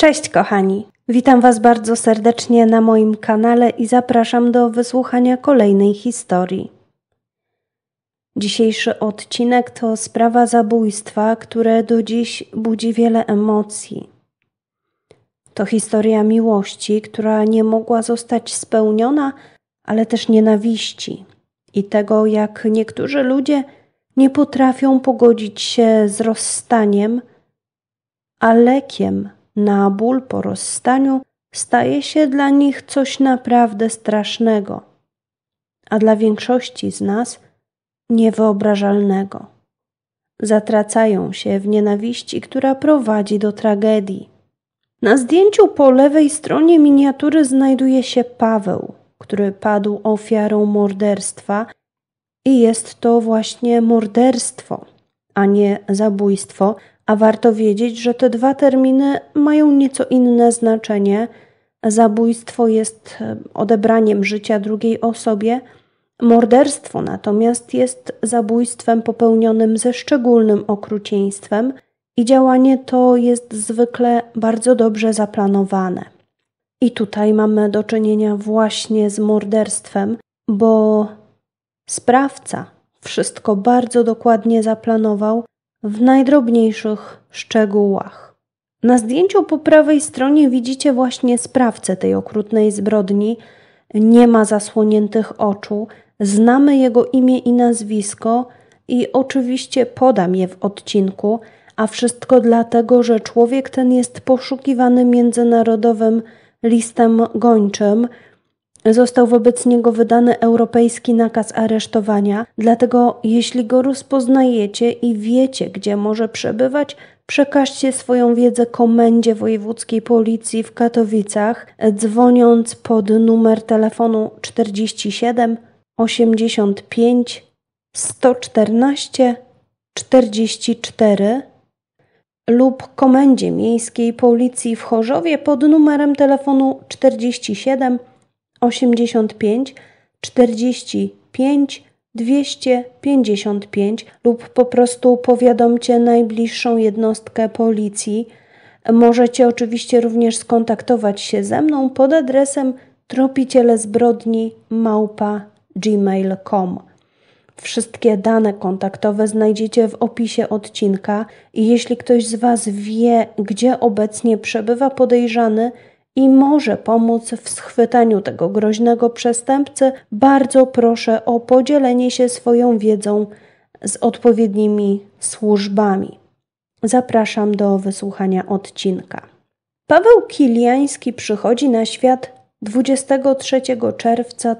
Cześć kochani, witam Was bardzo serdecznie na moim kanale i zapraszam do wysłuchania kolejnej historii. Dzisiejszy odcinek to sprawa zabójstwa, które do dziś budzi wiele emocji. To historia miłości, która nie mogła zostać spełniona, ale też nienawiści i tego, jak niektórzy ludzie nie potrafią pogodzić się z rozstaniem, a lekiem na ból po rozstaniu staje się dla nich coś naprawdę strasznego, a dla większości z nas niewyobrażalnego. Zatracają się w nienawiści, która prowadzi do tragedii. Na zdjęciu po lewej stronie miniatury znajduje się Paweł, który padł ofiarą morderstwa i jest to właśnie morderstwo, a nie zabójstwo, a warto wiedzieć, że te dwa terminy mają nieco inne znaczenie. Zabójstwo jest odebraniem życia drugiej osobie, morderstwo natomiast jest zabójstwem popełnionym ze szczególnym okrucieństwem i działanie to jest zwykle bardzo dobrze zaplanowane. I tutaj mamy do czynienia właśnie z morderstwem, bo sprawca wszystko bardzo dokładnie zaplanował w najdrobniejszych szczegółach. Na zdjęciu po prawej stronie widzicie właśnie sprawcę tej okrutnej zbrodni. Nie ma zasłoniętych oczu, znamy jego imię i nazwisko i oczywiście podam je w odcinku, a wszystko dlatego, że człowiek ten jest poszukiwany międzynarodowym listem gończym. Został wobec niego wydany europejski nakaz aresztowania, dlatego jeśli go rozpoznajecie i wiecie, gdzie może przebywać, przekażcie swoją wiedzę Komendzie Wojewódzkiej Policji w Katowicach, dzwoniąc pod numer telefonu 47 85 114 44 lub Komendzie Miejskiej Policji w Chorzowie pod numerem telefonu 47 85 45 255 lub po prostu powiadomcie najbliższą jednostkę policji. Możecie oczywiście również skontaktować się ze mną pod adresem tropicielezbrodni@gmail.com. Wszystkie dane kontaktowe znajdziecie w opisie odcinka i jeśli ktoś z Was wie, gdzie obecnie przebywa podejrzany i może pomóc w schwytaniu tego groźnego przestępcy, bardzo proszę o podzielenie się swoją wiedzą z odpowiednimi służbami. Zapraszam do wysłuchania odcinka. Paweł Kiliański przychodzi na świat 23 czerwca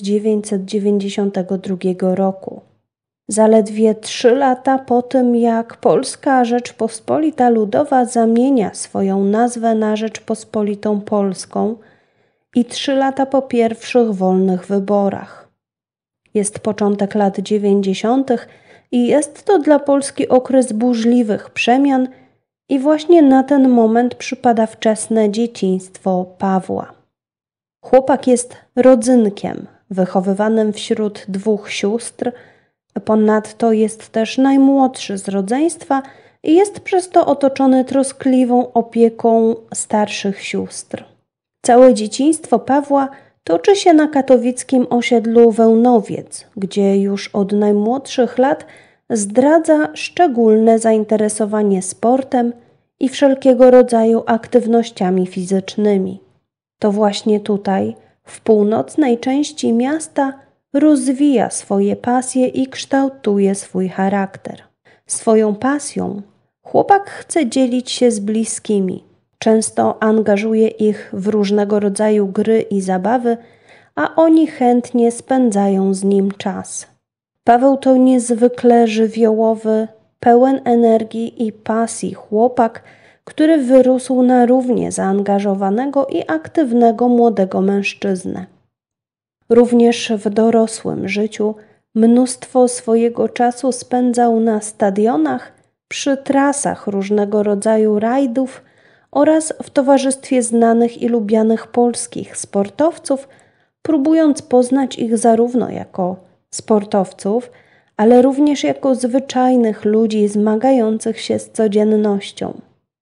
1992 roku. Zaledwie 3 lata po tym, jak Polska Rzeczpospolita Ludowa zamienia swoją nazwę na Rzeczpospolitą Polską i 3 lata po pierwszych wolnych wyborach. Jest początek lat 90. i jest to dla Polski okres burzliwych przemian i właśnie na ten moment przypada wczesne dzieciństwo Pawła. Chłopak jest rodzynkiem, wychowywanym wśród 2 sióstr. Ponadto jest też najmłodszy z rodzeństwa i jest przez to otoczony troskliwą opieką starszych sióstr. Całe dzieciństwo Pawła toczy się na katowickim osiedlu Wełnowiec, gdzie już od najmłodszych lat zdradza szczególne zainteresowanie sportem i wszelkiego rodzaju aktywnościami fizycznymi. To właśnie tutaj, w północnej części miasta, rozwija swoje pasje i kształtuje swój charakter. Swoją pasją chłopak chce dzielić się z bliskimi. Często angażuje ich w różnego rodzaju gry i zabawy, a oni chętnie spędzają z nim czas. Paweł to niezwykle żywiołowy, pełen energii i pasji chłopak, który wyrósł na równie zaangażowanego i aktywnego młodego mężczyznę. Również w dorosłym życiu mnóstwo swojego czasu spędzał na stadionach, przy trasach różnego rodzaju rajdów oraz w towarzystwie znanych i lubianych polskich sportowców, próbując poznać ich zarówno jako sportowców, ale również jako zwyczajnych ludzi zmagających się z codziennością.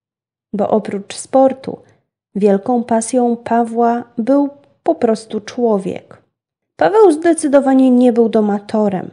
bo oprócz sportu wielką pasją Pawła był po prostu człowiek. Paweł zdecydowanie nie był domatorem.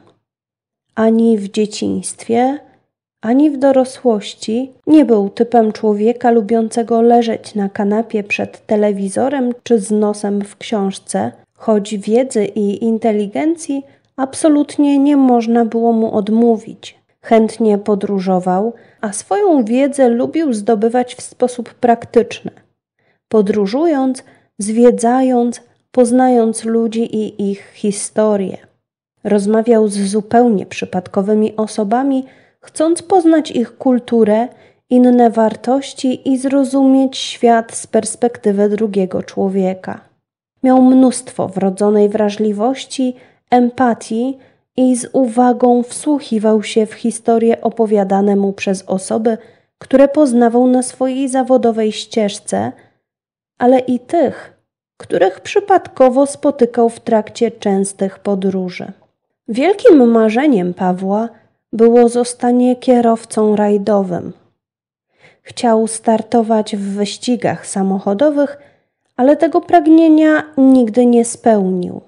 Ani w dzieciństwie, ani w dorosłości nie był typem człowieka lubiącego leżeć na kanapie przed telewizorem czy z nosem w książce, choć wiedzy i inteligencji absolutnie nie można było mu odmówić. Chętnie podróżował, a swoją wiedzę lubił zdobywać w sposób praktyczny. Podróżując, zwiedzając, poznając ludzi i ich historię. Rozmawiał z zupełnie przypadkowymi osobami, chcąc poznać ich kulturę, inne wartości i zrozumieć świat z perspektywy drugiego człowieka. Miał mnóstwo wrodzonej wrażliwości, empatii i z uwagą wsłuchiwał się w historie opowiadane mu przez osoby, które poznawał na swojej zawodowej ścieżce, ale i tych, których przypadkowo spotykał w trakcie częstych podróży. Wielkim marzeniem Pawła było zostanie kierowcą rajdowym. Chciał startować w wyścigach samochodowych, ale tego pragnienia nigdy nie spełnił.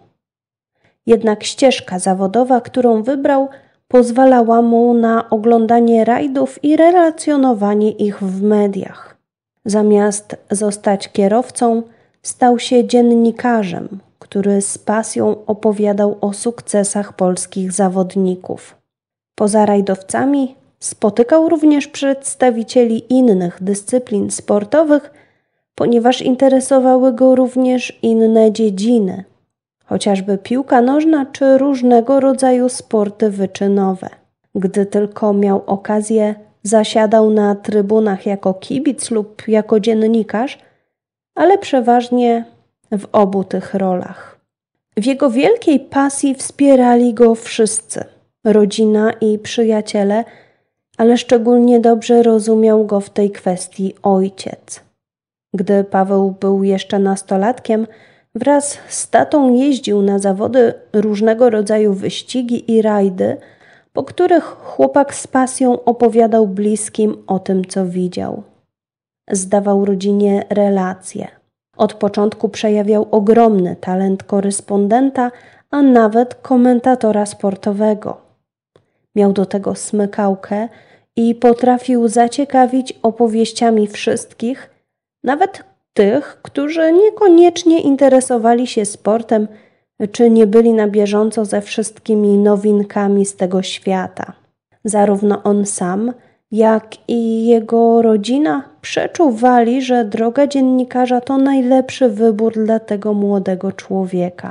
Jednak ścieżka zawodowa, którą wybrał, pozwalała mu na oglądanie rajdów i relacjonowanie ich w mediach. Zamiast zostać kierowcą, stał się dziennikarzem, który z pasją opowiadał o sukcesach polskich zawodników. Poza rajdowcami spotykał również przedstawicieli innych dyscyplin sportowych, ponieważ interesowały go również inne dziedziny, chociażby piłka nożna czy różnego rodzaju sporty wyczynowe. Gdy tylko miał okazję, zasiadał na trybunach jako kibic lub jako dziennikarz, ale przeważnie w obu tych rolach. W jego wielkiej pasji wspierali go wszyscy, rodzina i przyjaciele, ale szczególnie dobrze rozumiał go w tej kwestii ojciec. Gdy Paweł był jeszcze nastolatkiem, wraz z tatą jeździł na zawody, różnego rodzaju wyścigi i rajdy, po których chłopak z pasją opowiadał bliskim o tym, co widział. Zdawał rodzinie relacje. Od początku przejawiał ogromny talent korespondenta, a nawet komentatora sportowego. Miał do tego smykałkę i potrafił zaciekawić opowieściami wszystkich, nawet tych, którzy niekoniecznie interesowali się sportem, czy nie byli na bieżąco ze wszystkimi nowinkami z tego świata. Zarówno on sam, jak i jego rodzina przeczuwali, że droga dziennikarza to najlepszy wybór dla tego młodego człowieka.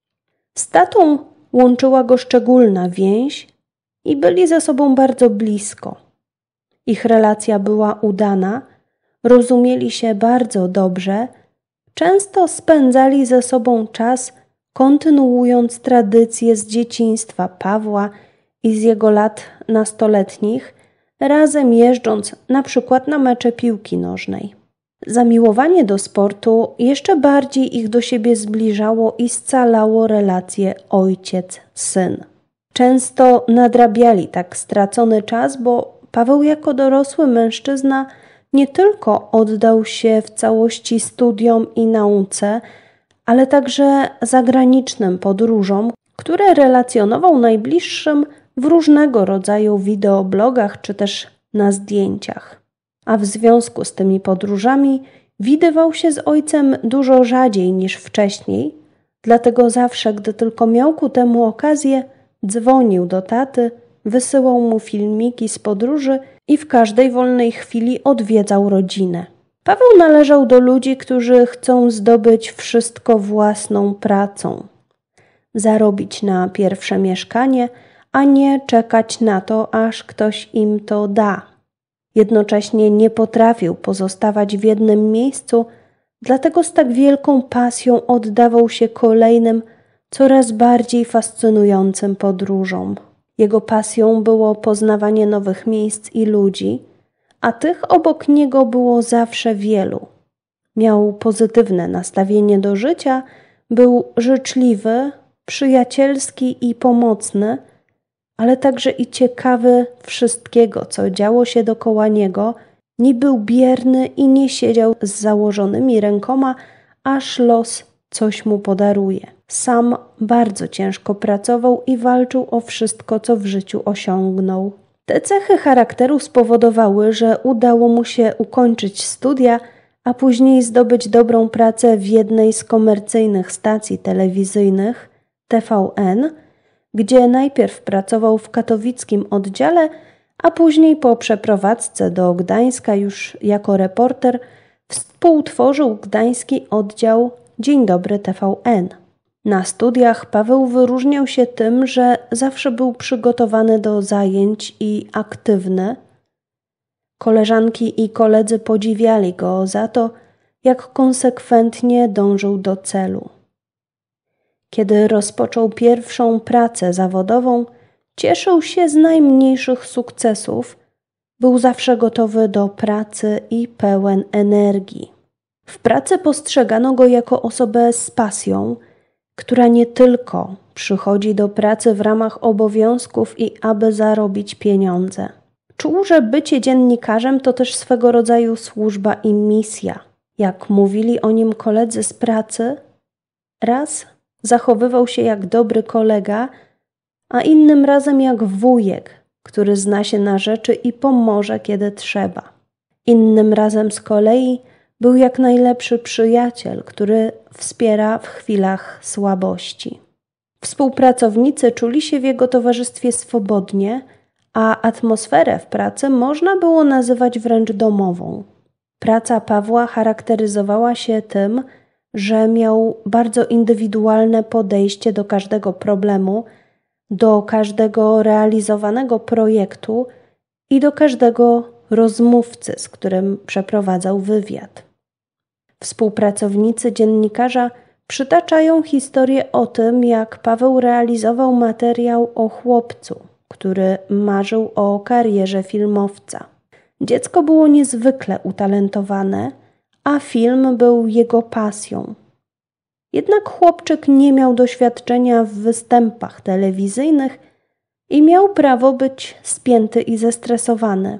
Z tatą łączyła go szczególna więź i byli ze sobą bardzo blisko. Ich relacja była udana, rozumieli się bardzo dobrze, często spędzali ze sobą czas, kontynuując tradycje z dzieciństwa Pawła i z jego lat nastoletnich, razem jeżdżąc na przykład na mecze piłki nożnej. Zamiłowanie do sportu jeszcze bardziej ich do siebie zbliżało i scalało relacje ojciec-syn. Często nadrabiali tak stracony czas, bo Paweł jako dorosły mężczyzna nie tylko oddał się w całości studiom i nauce, ale także zagranicznym podróżom, które relacjonował najbliższym w różnego rodzaju wideoblogach czy też na zdjęciach. A w związku z tymi podróżami widywał się z ojcem dużo rzadziej niż wcześniej, dlatego zawsze, gdy tylko miał ku temu okazję, dzwonił do taty, wysyłał mu filmiki z podróży i w każdej wolnej chwili odwiedzał rodzinę. Paweł należał do ludzi, którzy chcą zdobyć wszystko własną pracą, zarobić na pierwsze mieszkanie, a nie czekać na to, aż ktoś im to da. Jednocześnie nie potrafił pozostawać w jednym miejscu, dlatego z tak wielką pasją oddawał się kolejnym, coraz bardziej fascynującym podróżom. Jego pasją było poznawanie nowych miejsc i ludzi, a tych obok niego było zawsze wielu. Miał pozytywne nastawienie do życia, był życzliwy, przyjacielski i pomocny, ale także i ciekawy wszystkiego, co działo się dokoła niego Nie był bierny i nie siedział z założonymi rękoma, aż los coś mu podaruje. Sam bardzo ciężko pracował i walczył o wszystko, co w życiu osiągnął. Te cechy charakteru spowodowały, że udało mu się ukończyć studia, a później zdobyć dobrą pracę w jednej z komercyjnych stacji telewizyjnych TVN, gdzie najpierw pracował w katowickim oddziale, a później po przeprowadzce do Gdańska już jako reporter współtworzył gdański oddział Dzień Dobry TVN. Na studiach Paweł wyróżniał się tym, że zawsze był przygotowany do zajęć i aktywny. Koleżanki i koledzy podziwiali go za to, jak konsekwentnie dążył do celu. Kiedy rozpoczął pierwszą pracę zawodową, cieszył się z najmniejszych sukcesów, był zawsze gotowy do pracy i pełen energii. W pracy postrzegano go jako osobę z pasją, która nie tylko przychodzi do pracy w ramach obowiązków i aby zarobić pieniądze. Czuł, że bycie dziennikarzem to też swego rodzaju służba i misja. Jak mówili o nim koledzy z pracy, raz zachowywał się jak dobry kolega, a innym razem jak wujek, który zna się na rzeczy i pomoże, kiedy trzeba. Innym razem z kolei był jak najlepszy przyjaciel, który wspiera w chwilach słabości. Współpracownicy czuli się w jego towarzystwie swobodnie, a atmosferę w pracy można było nazywać wręcz domową. Praca Pawła charakteryzowała się tym, że miał bardzo indywidualne podejście do każdego problemu, do każdego realizowanego projektu i do każdego rozmówcy, z którym przeprowadzał wywiad. Współpracownicy dziennikarza przytaczają historię o tym, jak Paweł realizował materiał o chłopcu, który marzył o karierze filmowca. Dziecko było niezwykle utalentowane, a film był jego pasją. Jednak chłopczyk nie miał doświadczenia w występach telewizyjnych i miał prawo być spięty i zestresowany.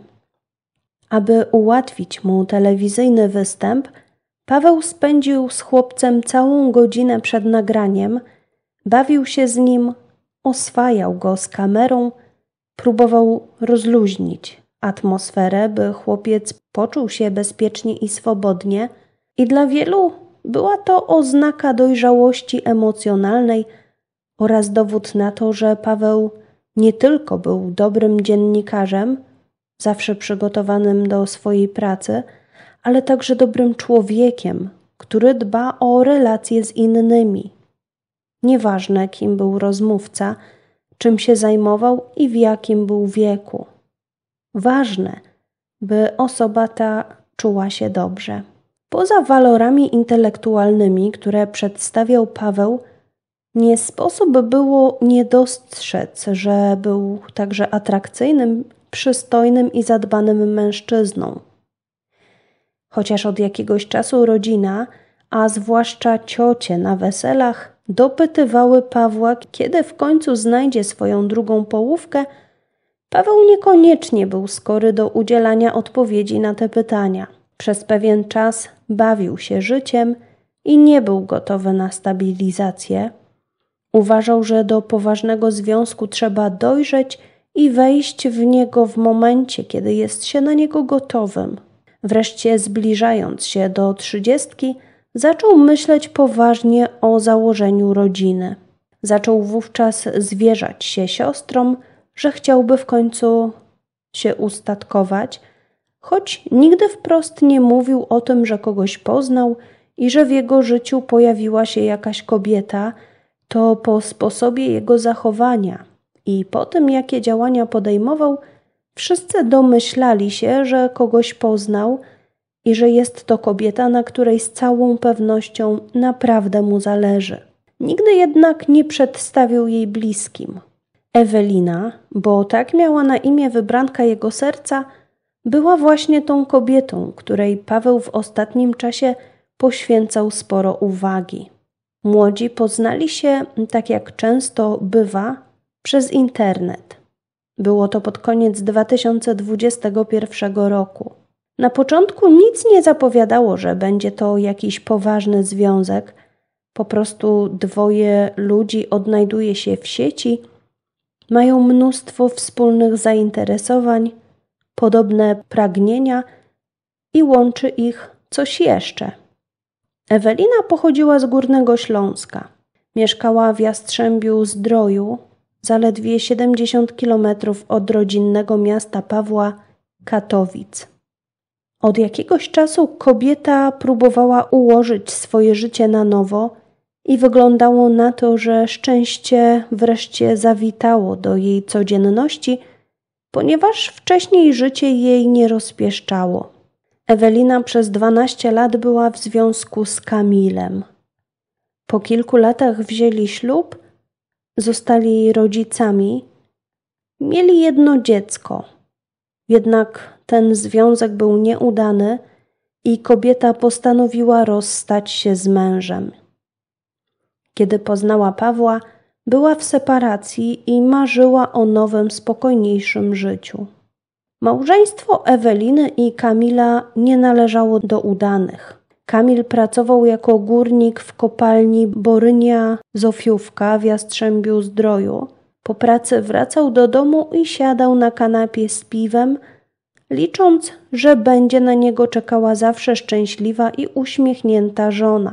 Aby ułatwić mu telewizyjny występ, Paweł spędził z chłopcem całą godzinę przed nagraniem, bawił się z nim, oswajał go z kamerą, próbował rozluźnić atmosferę, by chłopiec poczuł się bezpiecznie i swobodnie, i dla wielu była to oznaka dojrzałości emocjonalnej oraz dowód na to, że Paweł nie tylko był dobrym dziennikarzem, zawsze przygotowanym do swojej pracy, ale także dobrym człowiekiem, który dba o relacje z innymi. Nieważne, kim był rozmówca, czym się zajmował i w jakim był wieku. Ważne, by osoba ta czuła się dobrze. Poza walorami intelektualnymi, które przedstawiał Paweł, nie sposób było nie dostrzec, że był także atrakcyjnym, przystojnym i zadbanym mężczyzną. Chociaż od jakiegoś czasu rodzina, a zwłaszcza ciocie na weselach, dopytywały Pawła, kiedy w końcu znajdzie swoją drugą połówkę, Paweł niekoniecznie był skory do udzielania odpowiedzi na te pytania. Przez pewien czas bawił się życiem i nie był gotowy na stabilizację. Uważał, że do poważnego związku trzeba dojrzeć i wejść w niego w momencie, kiedy jest się na niego gotowym. Wreszcie zbliżając się do 30, zaczął myśleć poważnie o założeniu rodziny. Zaczął wówczas zwierzać się siostrom, że chciałby w końcu się ustatkować, choć nigdy wprost nie mówił o tym, że kogoś poznał i że w jego życiu pojawiła się jakaś kobieta, to po sposobie jego zachowania i po tym, jakie działania podejmował, wszyscy domyślali się, że kogoś poznał i że jest to kobieta, na której z całą pewnością naprawdę mu zależy. Nigdy jednak nie przedstawił jej bliskim. Ewelina, bo tak miała na imię wybranka jego serca, była właśnie tą kobietą, której Paweł w ostatnim czasie poświęcał sporo uwagi. Młodzi poznali się, tak jak często bywa, przez internet. Było to pod koniec 2021 roku. Na początku nic nie zapowiadało, że będzie to jakiś poważny związek. Po prostu dwoje ludzi odnajduje się w sieci, mają mnóstwo wspólnych zainteresowań, podobne pragnienia i łączy ich coś jeszcze. Ewelina pochodziła z Górnego Śląska. Mieszkała w Jastrzębiu-Zdroju, zaledwie 70 km od rodzinnego miasta Pawła, Katowic. Od jakiegoś czasu kobieta próbowała ułożyć swoje życie na nowo i wyglądało na to, że szczęście wreszcie zawitało do jej codzienności, ponieważ wcześniej życie jej nie rozpieszczało. Ewelina przez 12 lat była w związku z Kamilem. Po kilku latach wzięli ślub, zostali rodzicami, mieli jedno dziecko. Jednak ten związek był nieudany i kobieta postanowiła rozstać się z mężem. Kiedy poznała Pawła, była w separacji i marzyła o nowym, spokojniejszym życiu. Małżeństwo Eweliny i Kamila nie należało do udanych. Kamil pracował jako górnik w kopalni Borynia Zofiówka w Jastrzębiu-Zdroju. Po pracy wracał do domu i siadał na kanapie z piwem, licząc, że będzie na niego czekała zawsze szczęśliwa i uśmiechnięta żona.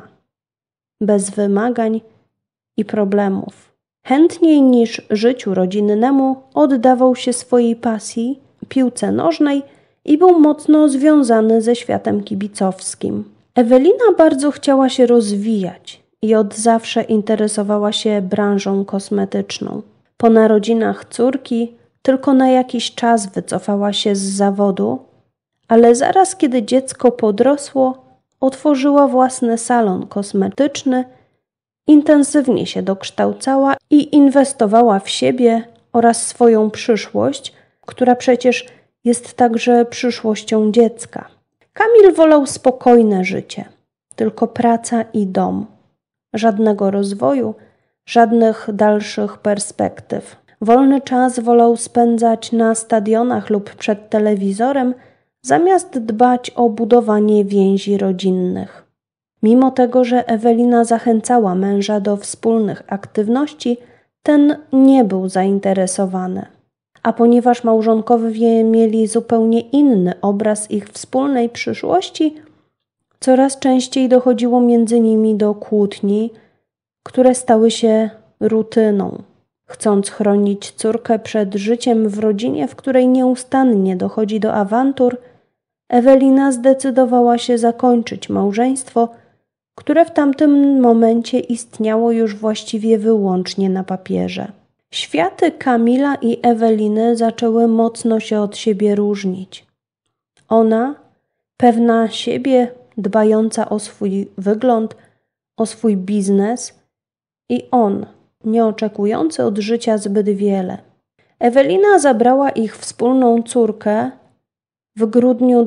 Bez wymagań i problemów. Chętniej niż życiu rodzinnemu oddawał się swojej pasji, piłce nożnej i był mocno związany ze światem kibicowskim. Ewelina bardzo chciała się rozwijać i od zawsze interesowała się branżą kosmetyczną. Po narodzinach córki tylko na jakiś czas wycofała się z zawodu, ale zaraz kiedy dziecko podrosło, otworzyła własny salon kosmetyczny, intensywnie się dokształcała i inwestowała w siebie oraz swoją przyszłość, która przecież jest także przyszłością dziecka. Kamil wolał spokojne życie, tylko praca i dom. Żadnego rozwoju, żadnych dalszych perspektyw. Wolny czas wolał spędzać na stadionach lub przed telewizorem, zamiast dbać o budowanie więzi rodzinnych. Mimo tego, że Ewelina zachęcała męża do wspólnych aktywności, ten nie był zainteresowany. A ponieważ małżonkowie mieli zupełnie inny obraz ich wspólnej przyszłości, coraz częściej dochodziło między nimi do kłótni, które stały się rutyną. Chcąc chronić córkę przed życiem w rodzinie, w której nieustannie dochodzi do awantur, Ewelina zdecydowała się zakończyć małżeństwo, które w tamtym momencie istniało już właściwie wyłącznie na papierze. Światy Kamila i Eweliny zaczęły mocno się od siebie różnić. Ona, pewna siebie, dbająca o swój wygląd, o swój biznes i on, nieoczekujący od życia zbyt wiele. Ewelina zabrała ich wspólną córkę. W grudniu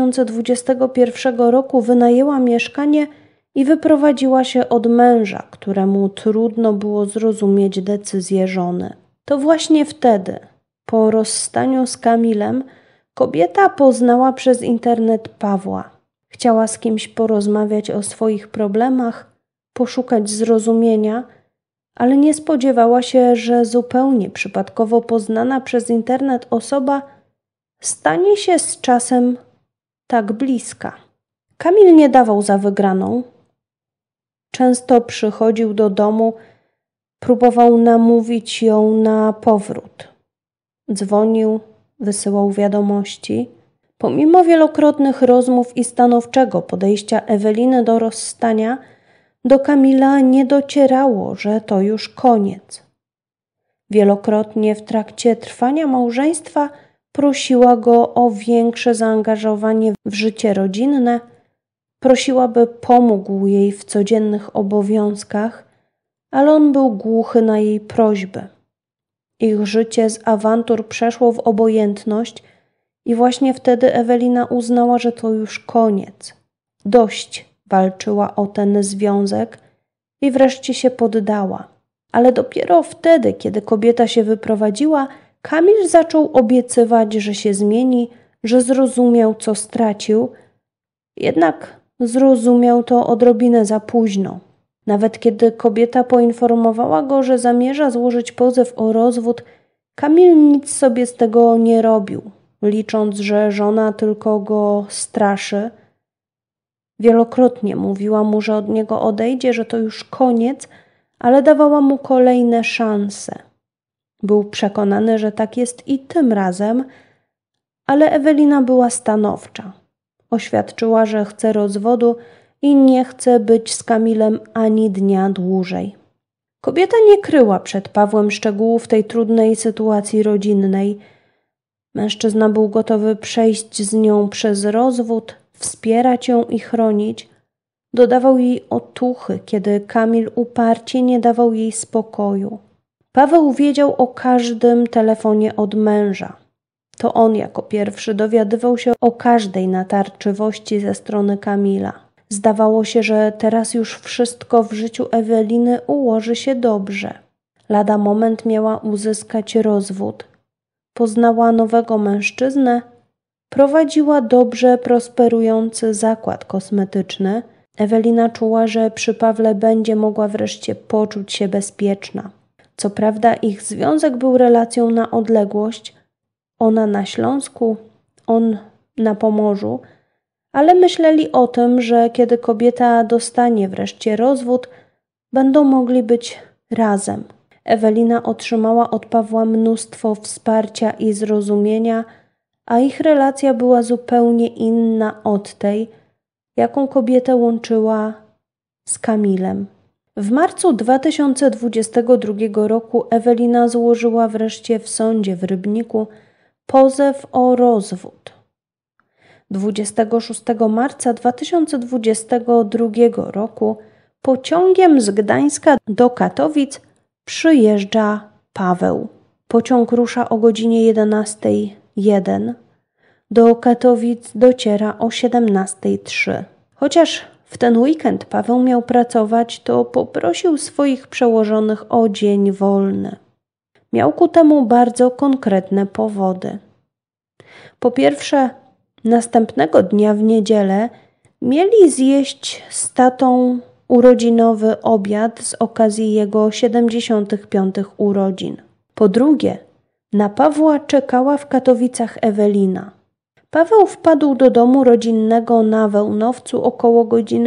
2021 roku wynajęła mieszkanie i wyprowadziła się od męża, któremu trudno było zrozumieć decyzję żony. To właśnie wtedy, po rozstaniu z Kamilem, kobieta poznała przez internet Pawła. Chciała z kimś porozmawiać o swoich problemach, poszukać zrozumienia, ale nie spodziewała się, że zupełnie przypadkowo poznana przez internet osoba stanie się z czasem tak bliska. Kamil nie dawał za wygraną. Często przychodził do domu, próbował namówić ją na powrót. Dzwonił, wysyłał wiadomości. Pomimo wielokrotnych rozmów i stanowczego podejścia Eweliny do rozstania, do Kamila nie docierało, że to już koniec. Wielokrotnie w trakcie trwania małżeństwa prosiła go o większe zaangażowanie w życie rodzinne, prosiła, by pomógł jej w codziennych obowiązkach, ale on był głuchy na jej prośby. Ich życie z awantur przeszło w obojętność i właśnie wtedy Ewelina uznała, że to już koniec. Dość walczyła o ten związek i wreszcie się poddała. Ale dopiero wtedy, kiedy kobieta się wyprowadziła, Kamil zaczął obiecywać, że się zmieni, że zrozumiał, co stracił, jednak zrozumiał to odrobinę za późno. Nawet kiedy kobieta poinformowała go, że zamierza złożyć pozew o rozwód, Kamil nic sobie z tego nie robił, licząc, że żona tylko go straszy. Wielokrotnie mówiła mu, że od niego odejdzie, że to już koniec, ale dawała mu kolejne szanse. Był przekonany, że tak jest i tym razem, ale Ewelina była stanowcza. Oświadczyła, że chce rozwodu i nie chce być z Kamilem ani dnia dłużej. Kobieta nie kryła przed Pawłem szczegółów tej trudnej sytuacji rodzinnej. Mężczyzna był gotowy przejść z nią przez rozwód, wspierać ją i chronić. Dodawał jej otuchy, kiedy Kamil uparcie nie dawał jej spokoju. Paweł wiedział o każdym telefonie od męża. To on jako pierwszy dowiadywał się o każdej natarczywości ze strony Kamila. Zdawało się, że teraz już wszystko w życiu Eweliny ułoży się dobrze. Lada moment miała uzyskać rozwód. Poznała nowego mężczyznę, prowadziła dobrze prosperujący zakład kosmetyczny. Ewelina czuła, że przy Pawle będzie mogła wreszcie poczuć się bezpieczna. Co prawda ich związek był relacją na odległość, ona na Śląsku, on na Pomorzu, ale myśleli o tym, że kiedy kobieta dostanie wreszcie rozwód, będą mogli być razem. Ewelina otrzymała od Pawła mnóstwo wsparcia i zrozumienia, a ich relacja była zupełnie inna od tej, jaką kobietę łączyła z Kamilem. W marcu 2022 roku Ewelina złożyła wreszcie w sądzie w Rybniku pozew o rozwód. 26 marca 2022 roku pociągiem z Gdańska do Katowic przyjeżdża Paweł. Pociąg rusza o godzinie 11:01. Do Katowic dociera o 17:03. Chociaż w ten weekend Paweł miał pracować, to poprosił swoich przełożonych o dzień wolny. Miał ku temu bardzo konkretne powody. Po pierwsze, następnego dnia w niedzielę mieli zjeść z tatą urodzinowy obiad z okazji jego 75. urodzin. Po drugie, na Pawła czekała w Katowicach Ewelina. Paweł wpadł do domu rodzinnego na Wełnowcu około godziny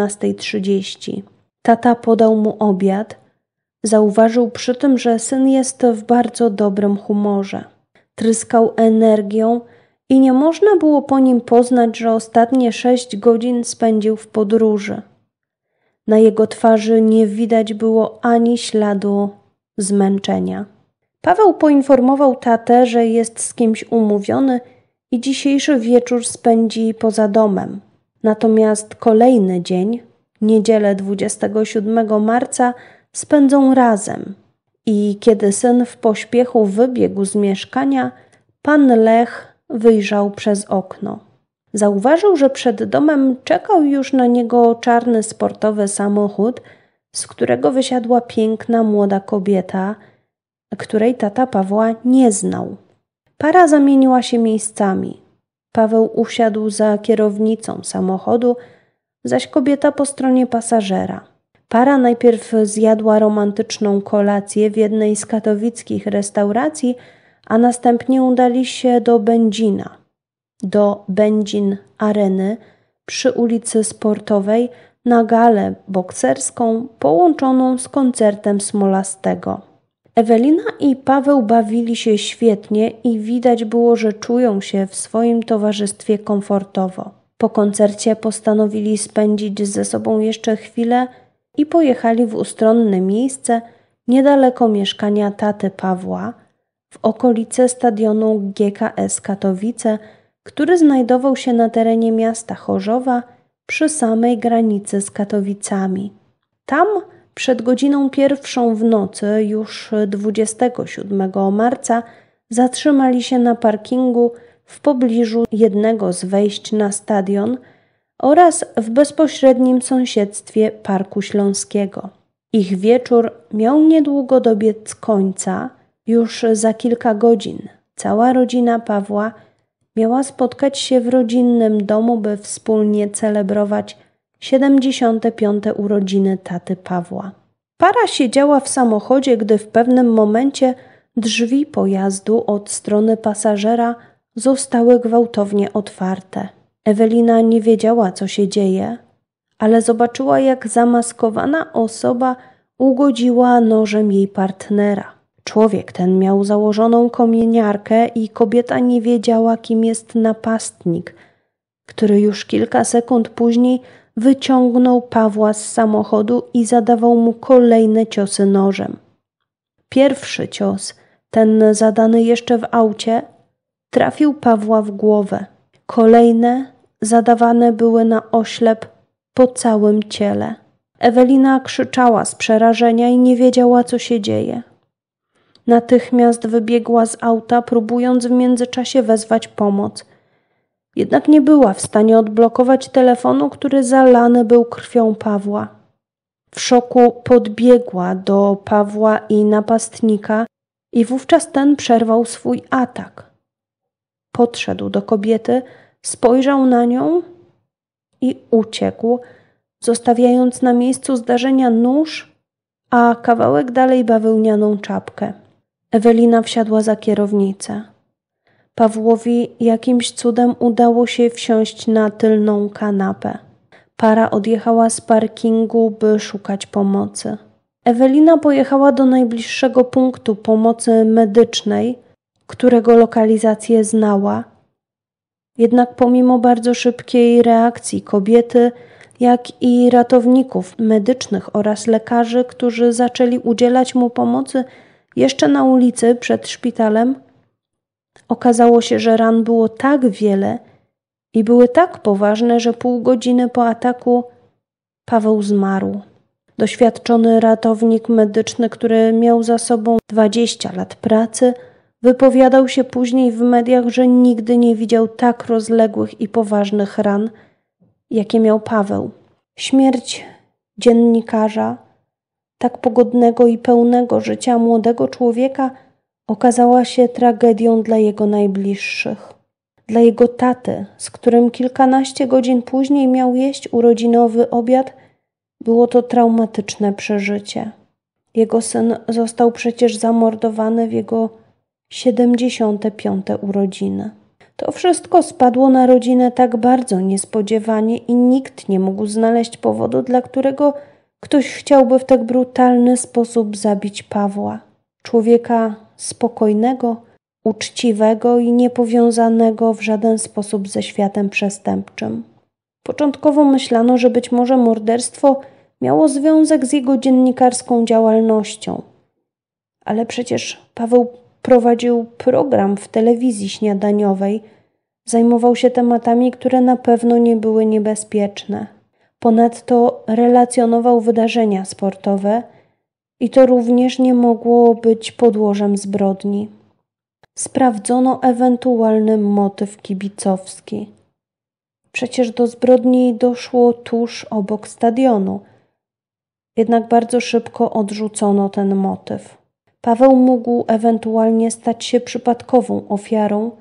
17:30. Tata podał mu obiad. Zauważył przy tym, że syn jest w bardzo dobrym humorze. Tryskał energią i nie można było po nim poznać, że ostatnie 6 godzin spędził w podróży. Na jego twarzy nie widać było ani śladu zmęczenia. Paweł poinformował tatę, że jest z kimś umówiony i dzisiejszy wieczór spędzi poza domem. Natomiast kolejny dzień, niedzielę 27 marca, spędzą razem. I kiedy syn w pośpiechu wybiegł z mieszkania, pan Lech wyjrzał przez okno. Zauważył, że przed domem czekał już na niego czarny sportowy samochód, z którego wysiadła piękna młoda kobieta, której tata Pawła nie znał. Para zamieniła się miejscami. Paweł usiadł za kierownicą samochodu, zaś kobieta po stronie pasażera. Para najpierw zjadła romantyczną kolację w jednej z katowickich restauracji, a następnie udali się do Będzina, do Będzin Areny przy ulicy Sportowej na galę bokserską połączoną z koncertem Smolastego. Ewelina i Paweł bawili się świetnie i widać było, że czują się w swoim towarzystwie komfortowo. Po koncercie postanowili spędzić ze sobą jeszcze chwilę i pojechali w ustronne miejsce niedaleko mieszkania taty Pawła, w okolice stadionu GKS Katowice, który znajdował się na terenie miasta Chorzowa przy samej granicy z Katowicami. Tam przed godziną 1 w nocy, już 27 marca, zatrzymali się na parkingu w pobliżu jednego z wejść na stadion oraz w bezpośrednim sąsiedztwie Parku Śląskiego. Ich wieczór miał niedługo dobiec końca. Już za kilka godzin cała rodzina Pawła miała spotkać się w rodzinnym domu, by wspólnie celebrować 75. urodziny taty Pawła. Para siedziała w samochodzie, gdy w pewnym momencie drzwi pojazdu od strony pasażera zostały gwałtownie otwarte. Ewelina nie wiedziała, co się dzieje, ale zobaczyła, jak zamaskowana osoba ugodziła nożem jej partnera. Człowiek ten miał założoną kominiarkę i kobieta nie wiedziała, kim jest napastnik, który już kilka sekund później wyciągnął Pawła z samochodu i zadawał mu kolejne ciosy nożem. Pierwszy cios, ten zadany jeszcze w aucie, trafił Pawła w głowę. Kolejne zadawane były na oślep po całym ciele. Ewelina krzyczała z przerażenia i nie wiedziała, co się dzieje. Natychmiast wybiegła z auta, próbując w międzyczasie wezwać pomoc. Jednak nie była w stanie odblokować telefonu, który zalany był krwią Pawła. W szoku podbiegła do Pawła i napastnika i wówczas ten przerwał swój atak. Podszedł do kobiety, spojrzał na nią i uciekł, zostawiając na miejscu zdarzenia nóż, a kawałek dalej bawełnianą czapkę. Ewelina wsiadła za kierownicę. Pawłowi jakimś cudem udało się wsiąść na tylną kanapę. Para odjechała z parkingu, by szukać pomocy. Ewelina pojechała do najbliższego punktu pomocy medycznej, którego lokalizację znała. Jednak pomimo bardzo szybkiej reakcji kobiety, jak i ratowników medycznych oraz lekarzy, którzy zaczęli udzielać mu pomocy jeszcze na ulicy przed szpitalem, okazało się, że ran było tak wiele i były tak poważne, że pół godziny po ataku Paweł zmarł. Doświadczony ratownik medyczny, który miał za sobą 20 lat pracy, wypowiadał się później w mediach, że nigdy nie widział tak rozległych i poważnych ran, jakie miał Paweł. Śmierć dziennikarza, tak pogodnego i pełnego życia młodego człowieka, okazała się tragedią dla jego najbliższych. Dla jego taty, z którym kilkanaście godzin później miał jeść urodzinowy obiad, było to traumatyczne przeżycie. Jego syn został przecież zamordowany w jego 75. urodziny. To wszystko spadło na rodzinę tak bardzo niespodziewanie i nikt nie mógł znaleźć powodu, dla którego ktoś chciałby w tak brutalny sposób zabić Pawła. Człowieka spokojnego, uczciwego i niepowiązanego w żaden sposób ze światem przestępczym. Początkowo myślano, że być może morderstwo miało związek z jego dziennikarską działalnością. Ale przecież Paweł prowadził program w telewizji śniadaniowej, zajmował się tematami, które na pewno nie były niebezpieczne. Ponadto relacjonował wydarzenia sportowe i to również nie mogło być podłożem zbrodni. Sprawdzono ewentualny motyw kibicowski. Przecież do zbrodni doszło tuż obok stadionu. Jednak bardzo szybko odrzucono ten motyw. Paweł mógł ewentualnie stać się przypadkową ofiarą.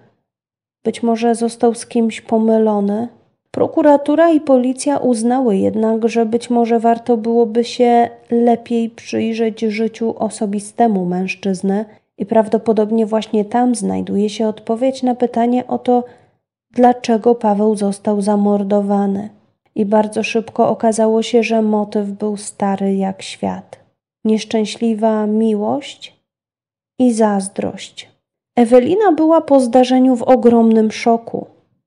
Być może został z kimś pomylony. Prokuratura i policja uznały jednak, że być może warto byłoby się lepiej przyjrzeć życiu osobistemu mężczyzny i prawdopodobnie właśnie tam znajduje się odpowiedź na pytanie o to, dlaczego Paweł został zamordowany. I bardzo szybko okazało się, że motyw był stary jak świat. Nieszczęśliwa miłość i zazdrość. Ewelina była po zdarzeniu w ogromnym szoku.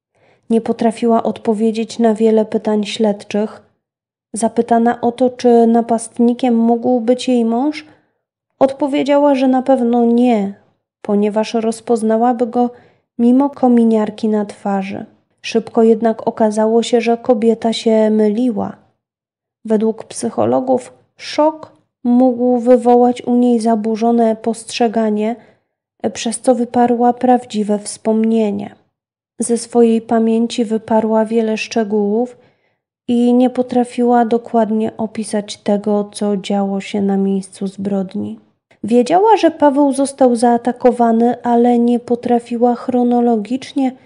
Nie potrafiła odpowiedzieć na wiele pytań śledczych. Zapytana o to, czy napastnikiem mógł być jej mąż, odpowiedziała, że na pewno nie, ponieważ rozpoznałaby go mimo kominiarki na twarzy. Szybko jednak okazało się, że kobieta się myliła. Według psychologów szok mógł wywołać u niej zaburzone postrzeganie, przez co wyparła prawdziwe wspomnienie. Ze swojej pamięci wyparła wiele szczegółów i nie potrafiła dokładnie opisać tego, co działo się na miejscu zbrodni. Wiedziała, że Paweł został zaatakowany, ale nie potrafiła chronologicznie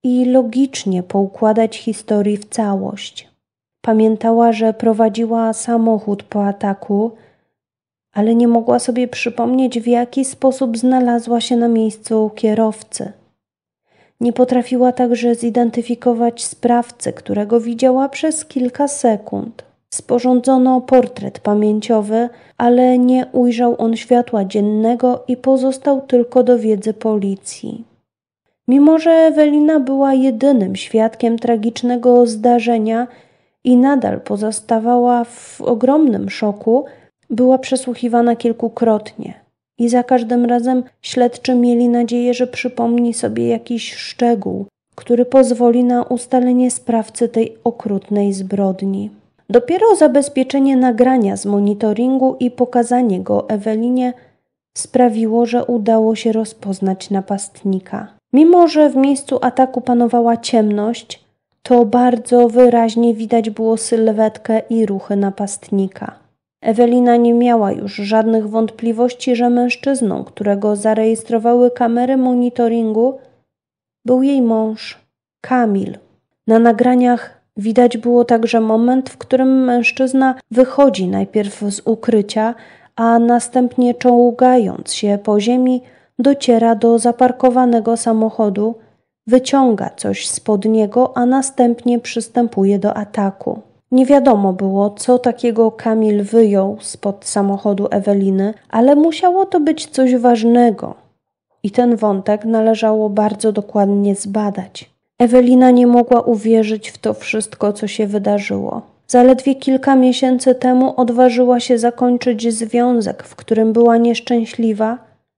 i logicznie poukładać historii w całość. Pamiętała, że prowadziła samochód po ataku, ale nie mogła sobie przypomnieć, w jaki sposób znalazła się na miejscu kierowcy. Nie potrafiła także zidentyfikować sprawcy, którego widziała przez kilka sekund. Sporządzono portret pamięciowy, ale nie ujrzał on światła dziennego i pozostał tylko do wiedzy policji. Mimo że Ewelina była jedynym świadkiem tragicznego zdarzenia i nadal pozostawała w ogromnym szoku, była przesłuchiwana kilkukrotnie i za każdym razem śledczy mieli nadzieję, że przypomni sobie jakiś szczegół, który pozwoli na ustalenie sprawcy tej okrutnej zbrodni. Dopiero zabezpieczenie nagrania z monitoringu i pokazanie go Ewelinie sprawiło, że udało się rozpoznać napastnika. Mimo że w miejscu ataku panowała ciemność, to bardzo wyraźnie widać było sylwetkę i ruchy napastnika. Ewelina nie miała już żadnych wątpliwości, że mężczyzną, którego zarejestrowały kamery monitoringu, był jej mąż, Kamil. Na nagraniach widać było także moment, w którym mężczyzna wychodzi najpierw z ukrycia, a następnie czołgając się po ziemi dociera do zaparkowanego samochodu, wyciąga coś spod niego, a następnie przystępuje do ataku. Nie wiadomo było, co takiego Kamil wyjął spod samochodu Eweliny, ale musiało to być coś ważnego i ten wątek należało bardzo dokładnie zbadać. Ewelina nie mogła uwierzyć w to wszystko, co się wydarzyło. Zaledwie kilka miesięcy temu odważyła się zakończyć związek, w którym była nieszczęśliwa.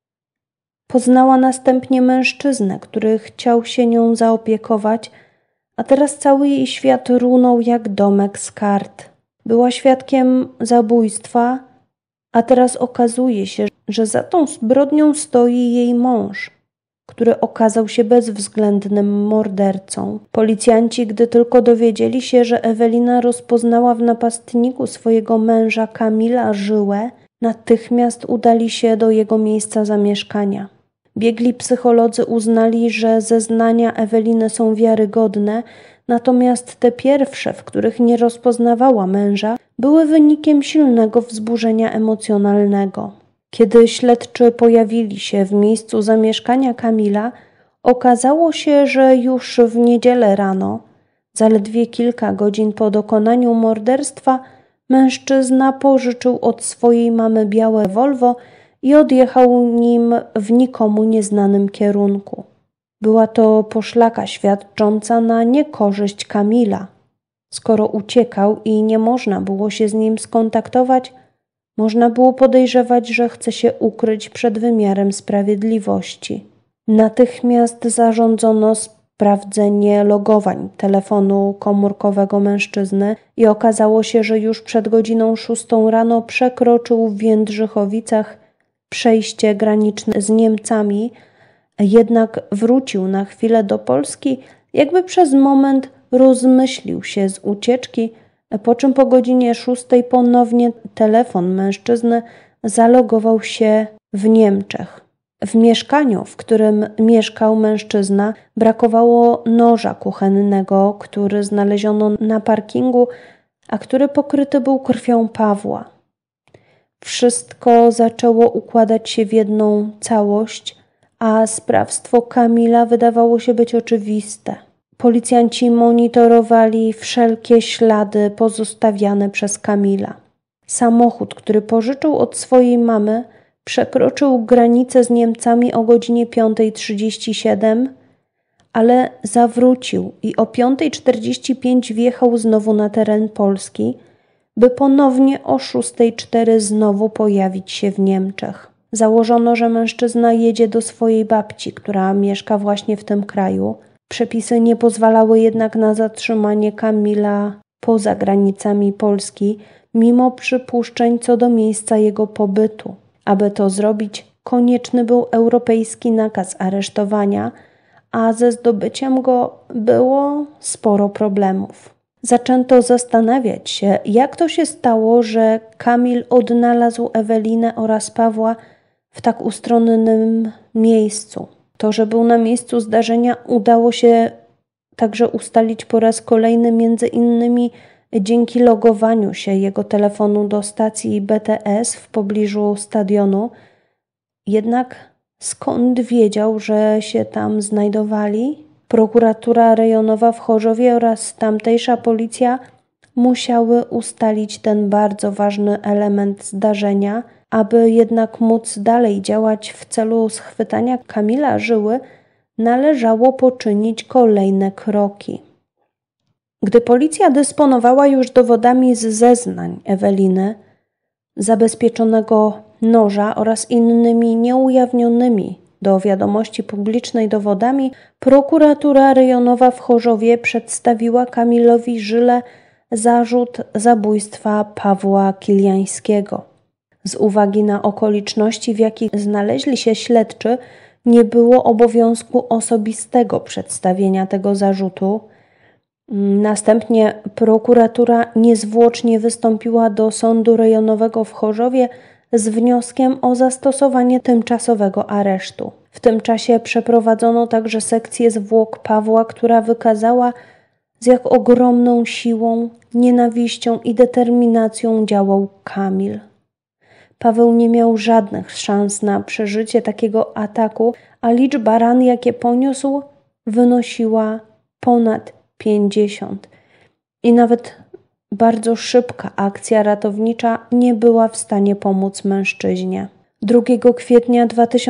Poznała następnie mężczyznę, który chciał się nią zaopiekować, a teraz cały jej świat runął jak domek z kart. Była świadkiem zabójstwa, a teraz okazuje się, że za tą zbrodnią stoi jej mąż, który okazał się bezwzględnym mordercą. Policjanci, gdy tylko dowiedzieli się, że Ewelina rozpoznała w napastniku swojego męża Kamila Żyłę, natychmiast udali się do jego miejsca zamieszkania. Biegli psycholodzy uznali, że zeznania Eweliny są wiarygodne, natomiast te pierwsze, w których nie rozpoznawała męża, były wynikiem silnego wzburzenia emocjonalnego. Kiedy śledczy pojawili się w miejscu zamieszkania Kamila, okazało się, że już w niedzielę rano, zaledwie kilka godzin po dokonaniu morderstwa, mężczyzna pożyczył od swojej mamy białe Volvo i odjechał nim w nikomu nieznanym kierunku. Była to poszlaka świadcząca na niekorzyść Kamila. Skoro uciekał i nie można było się z nim skontaktować, można było podejrzewać, że chce się ukryć przed wymiarem sprawiedliwości. Natychmiast zarządzono sprawdzenie logowań telefonu komórkowego mężczyzny i okazało się, że już przed godziną 6 rano przekroczył w Jędrzychowicach przejście graniczne z Niemcami, jednak wrócił na chwilę do Polski, jakby przez moment rozmyślił się z ucieczki, po czym po godzinie 6 ponownie telefon mężczyzny zalogował się w Niemczech. W mieszkaniu, w którym mieszkał mężczyzna, brakowało noża kuchennego, który znaleziono na parkingu, a który pokryty był krwią Pawła. Wszystko zaczęło układać się w jedną całość, a sprawstwo Kamila wydawało się być oczywiste. Policjanci monitorowali wszelkie ślady pozostawiane przez Kamila. Samochód, który pożyczył od swojej mamy, przekroczył granicę z Niemcami o godzinie 5:37, ale zawrócił i o 5:45 wjechał znowu na teren Polski, by ponownie o 6:04 znowu pojawić się w Niemczech. Założono, że mężczyzna jedzie do swojej babci, która mieszka właśnie w tym kraju. Przepisy nie pozwalały jednak na zatrzymanie Kamila poza granicami Polski, mimo przypuszczeń co do miejsca jego pobytu. Aby to zrobić, konieczny był europejski nakaz aresztowania, a ze zdobyciem go było sporo problemów. Zaczęto zastanawiać się, jak to się stało, że Kamil odnalazł Ewelinę oraz Pawła w tak ustronnym miejscu. To, że był na miejscu zdarzenia, udało się także ustalić po raz kolejny między innymi dzięki logowaniu się jego telefonu do stacji BTS w pobliżu stadionu. Jednak skąd wiedział, że się tam znajdowali? Prokuratura rejonowa w Chorzowie oraz tamtejsza policja musiały ustalić ten bardzo ważny element zdarzenia. Aby jednak móc dalej działać w celu schwytania Kamila Żyły, należało poczynić kolejne kroki. Gdy policja dysponowała już dowodami z zeznań Eweliny, zabezpieczonego noża oraz innymi nieujawnionymi do wiadomości publicznej dowodami, prokuratura rejonowa w Chorzowie przedstawiła Kamilowi Żyle zarzut zabójstwa Pawła Kiliańskiego. Z uwagi na okoliczności, w jakich znaleźli się śledczy, nie było obowiązku osobistego przedstawienia tego zarzutu. Następnie prokuratura niezwłocznie wystąpiła do Sądu Rejonowego w Chorzowie z wnioskiem o zastosowanie tymczasowego aresztu. W tym czasie przeprowadzono także sekcję zwłok Pawła, która wykazała, z jak ogromną siłą, nienawiścią i determinacją działał Kamil. Paweł nie miał żadnych szans na przeżycie takiego ataku, a liczba ran, jakie poniósł, wynosiła ponad 50. I nawet bardzo szybka akcja ratownicza nie była w stanie pomóc mężczyźnie. 2 kwietnia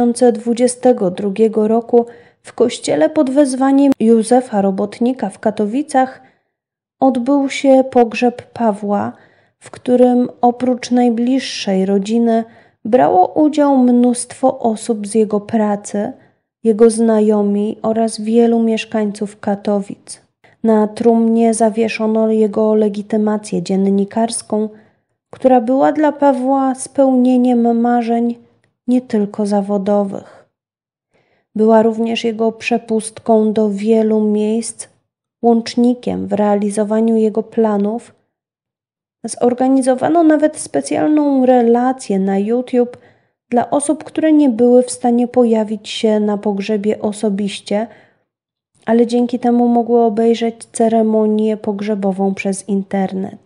2022 roku w kościele pod wezwaniem Józefa Robotnika w Katowicach odbył się pogrzeb Pawła, w którym oprócz najbliższej rodziny brało udział mnóstwo osób z jego pracy, jego znajomi oraz wielu mieszkańców Katowic. Na trumnie zawieszono jego legitymację dziennikarską, która była dla Pawła spełnieniem marzeń nie tylko zawodowych. Była również jego przepustką do wielu miejsc, łącznikiem w realizowaniu jego planów. Zorganizowano nawet specjalną relację na YouTube dla osób, które nie były w stanie pojawić się na pogrzebie osobiście, ale dzięki temu mogły obejrzeć ceremonię pogrzebową przez internet.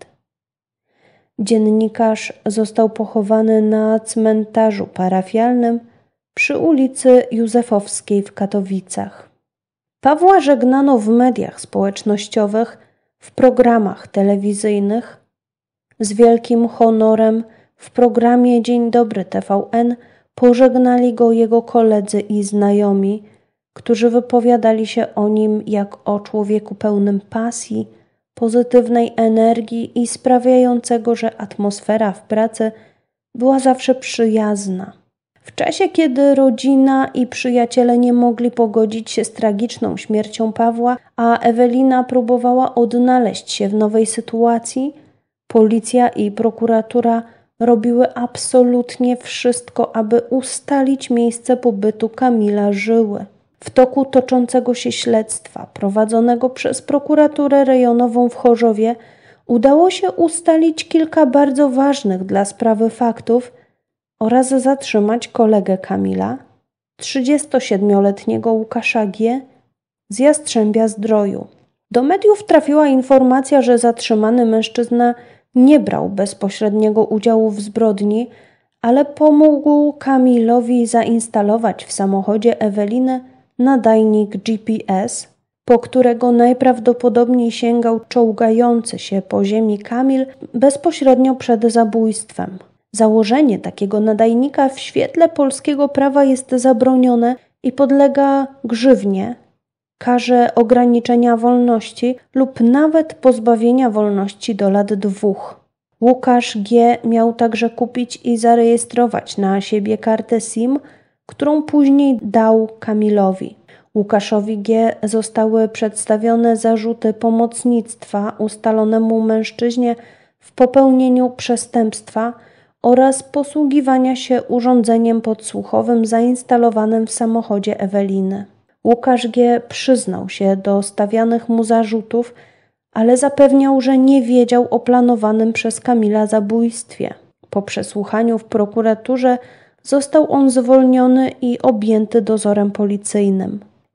Dziennikarz został pochowany na cmentarzu parafialnym przy ulicy Józefowskiej w Katowicach. Pawła żegnano w mediach społecznościowych, w programach telewizyjnych. Z wielkim honorem w programie Dzień Dobry TVN pożegnali go jego koledzy i znajomi, którzy wypowiadali się o nim jak o człowieku pełnym pasji, pozytywnej energii i sprawiającego, że atmosfera w pracy była zawsze przyjazna. W czasie, kiedy rodzina i przyjaciele nie mogli pogodzić się z tragiczną śmiercią Pawła, a Ewelina próbowała odnaleźć się w nowej sytuacji, policja i prokuratura robiły absolutnie wszystko, aby ustalić miejsce pobytu Kamila Żyły. W toku toczącego się śledztwa prowadzonego przez prokuraturę rejonową w Chorzowie udało się ustalić kilka bardzo ważnych dla sprawy faktów oraz zatrzymać kolegę Kamila, 37-letniego Łukasza G. z Jastrzębia-Zdroju. Do mediów trafiła informacja, że zatrzymany mężczyzna nie brał bezpośredniego udziału w zbrodni, ale pomógł Kamilowi zainstalować w samochodzie Eweliny nadajnik GPS, po którego najprawdopodobniej sięgał czołgający się po ziemi Kamil bezpośrednio przed zabójstwem. Założenie takiego nadajnika w świetle polskiego prawa jest zabronione i podlega grzywnie, karze ograniczenia wolności lub nawet pozbawienia wolności do lat 2. Łukasz G. miał także kupić i zarejestrować na siebie kartę SIM, którą później dał Kamilowi. Łukaszowi G. zostały przedstawione zarzuty pomocnictwa ustalonemu mężczyźnie w popełnieniu przestępstwa oraz posługiwania się urządzeniem podsłuchowym zainstalowanym w samochodzie Eweliny. Łukasz G. przyznał się do stawianych mu zarzutów, ale zapewniał, że nie wiedział o planowanym przez Kamila zabójstwie. Po przesłuchaniu w prokuraturze został on zwolniony i objęty dozorem policyjnym.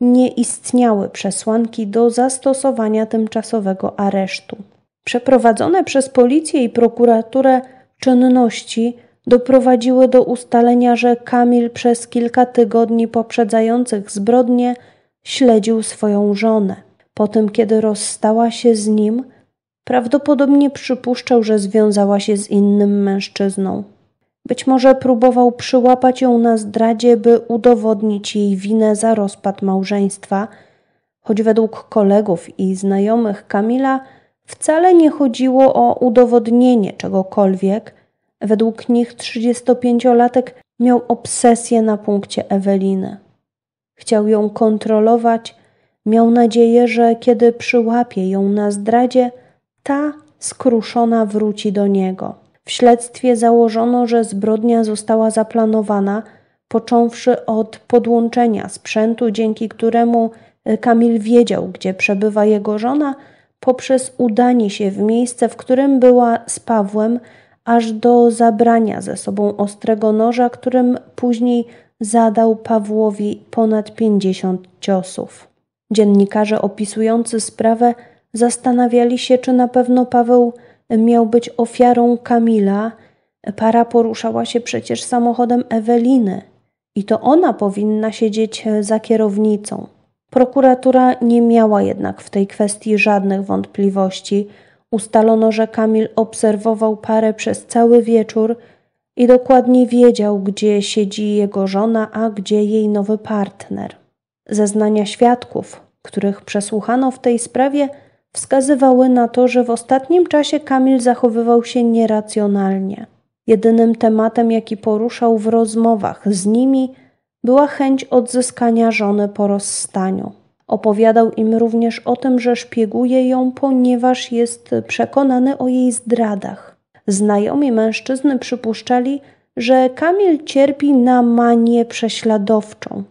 nie istniały przesłanki do zastosowania tymczasowego aresztu. Przeprowadzone przez policję i prokuraturę czynności doprowadziły do ustalenia, że Kamil przez kilka tygodni poprzedzających zbrodnię śledził swoją żonę. Po tym, kiedy rozstała się z nim, prawdopodobnie przypuszczał, że związała się z innym mężczyzną. Być może próbował przyłapać ją na zdradzie, by udowodnić jej winę za rozpad małżeństwa, choć według kolegów i znajomych Kamila wcale nie chodziło o udowodnienie czegokolwiek. Według nich 35-latek miał obsesję na punkcie Eweliny. Chciał ją kontrolować, miał nadzieję, że kiedy przyłapie ją na zdradzie, ta skruszona wróci do niego. W śledztwie założono, że zbrodnia została zaplanowana, począwszy od podłączenia sprzętu, dzięki któremu Kamil wiedział, gdzie przebywa jego żona, poprzez udanie się w miejsce, w którym była z Pawłem, aż do zabrania ze sobą ostrego noża, którym później zadał Pawłowi ponad 50 ciosów. Dziennikarze opisujący sprawę zastanawiali się, czy na pewno Paweł miał być ofiarą Kamila. Para poruszała się przecież samochodem Eweliny i to ona powinna siedzieć za kierownicą. Prokuratura nie miała jednak w tej kwestii żadnych wątpliwości. Ustalono, że Kamil obserwował parę przez cały wieczór i dokładnie wiedział, gdzie siedzi jego żona, a gdzie jej nowy partner. Zeznania świadków, których przesłuchano w tej sprawie, wskazywały na to, że w ostatnim czasie Kamil zachowywał się nieracjonalnie. Jedynym tematem, jaki poruszał w rozmowach z nimi, była chęć odzyskania żony po rozstaniu. Opowiadał im również o tym, że szpieguje ją, ponieważ jest przekonany o jej zdradach. Znajomi mężczyzny przypuszczali, że Kamil cierpi na manię prześladowczą.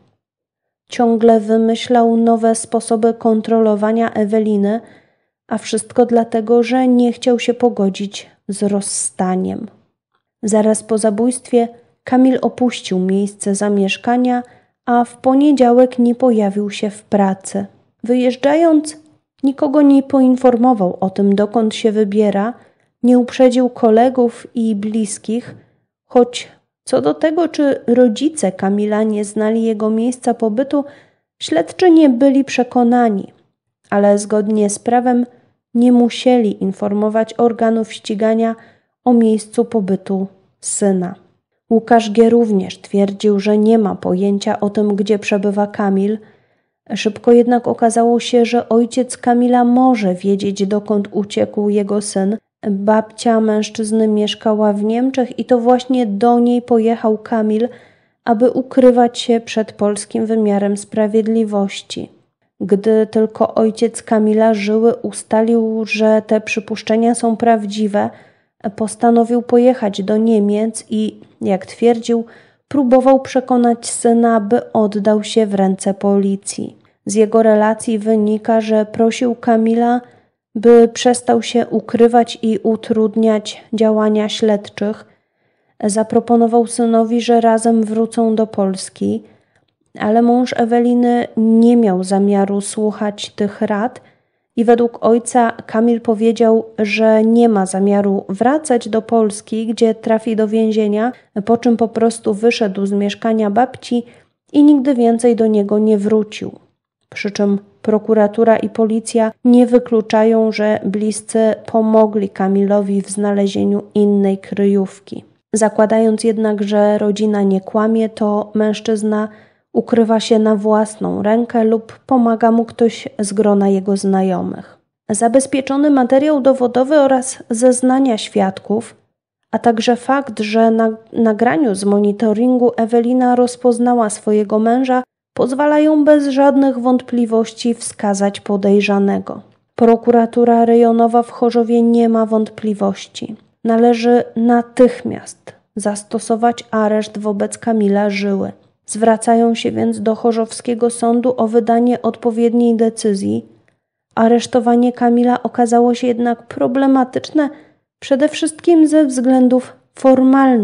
Ciągle wymyślał nowe sposoby kontrolowania Eweliny, a wszystko dlatego, że nie chciał się pogodzić z rozstaniem. Zaraz po zabójstwie Kamil opuścił miejsce zamieszkania, a w poniedziałek nie pojawił się w pracy. Wyjeżdżając, nikogo nie poinformował o tym, dokąd się wybiera, nie uprzedził kolegów i bliskich, choć co do tego, czy rodzice Kamila nie znali jego miejsca pobytu, śledczy nie byli przekonani, ale zgodnie z prawem nie musieli informować organów ścigania o miejscu pobytu syna. Łukasz G. również twierdził, że nie ma pojęcia o tym, gdzie przebywa Kamil. Szybko jednak okazało się, że ojciec Kamila może wiedzieć, dokąd uciekł jego syn. Babcia mężczyzny mieszkała w Niemczech i to właśnie do niej pojechał Kamil, aby ukrywać się przed polskim wymiarem sprawiedliwości. Gdy tylko ojciec Kamila żyły ustalił, że te przypuszczenia są prawdziwe, postanowił pojechać do Niemiec i, jak twierdził, próbował przekonać syna, by oddał się w ręce policji. Z jego relacji wynika, że prosił Kamila, by przestał się ukrywać i utrudniać działania śledczych. Zaproponował synowi, że razem wrócą do Polski, ale mąż Eweliny nie miał zamiaru słuchać tych rad i według ojca Kamil powiedział, że nie ma zamiaru wracać do Polski, gdzie trafi do więzienia, po czym po prostu wyszedł z mieszkania babci i nigdy więcej do niego nie wrócił. Przy czym prokuratura i policja nie wykluczają, że bliscy pomogli Kamilowi w znalezieniu innej kryjówki. Zakładając jednak, że rodzina nie kłamie, to mężczyzna ukrywa się na własną rękę lub pomaga mu ktoś z grona jego znajomych. Zabezpieczony materiał dowodowy oraz zeznania świadków, a także fakt, że na nagraniu z monitoringu Ewelina rozpoznała swojego męża, pozwalają bez żadnych wątpliwości wskazać podejrzanego. Prokuratura rejonowa w Chorzowie nie ma wątpliwości. Należy natychmiast zastosować areszt wobec Kamila Żyły. Zwracają się więc do chorzowskiego sądu o wydanie odpowiedniej decyzji. Aresztowanie Kamila okazało się jednak problematyczne przede wszystkim ze względów formalnych.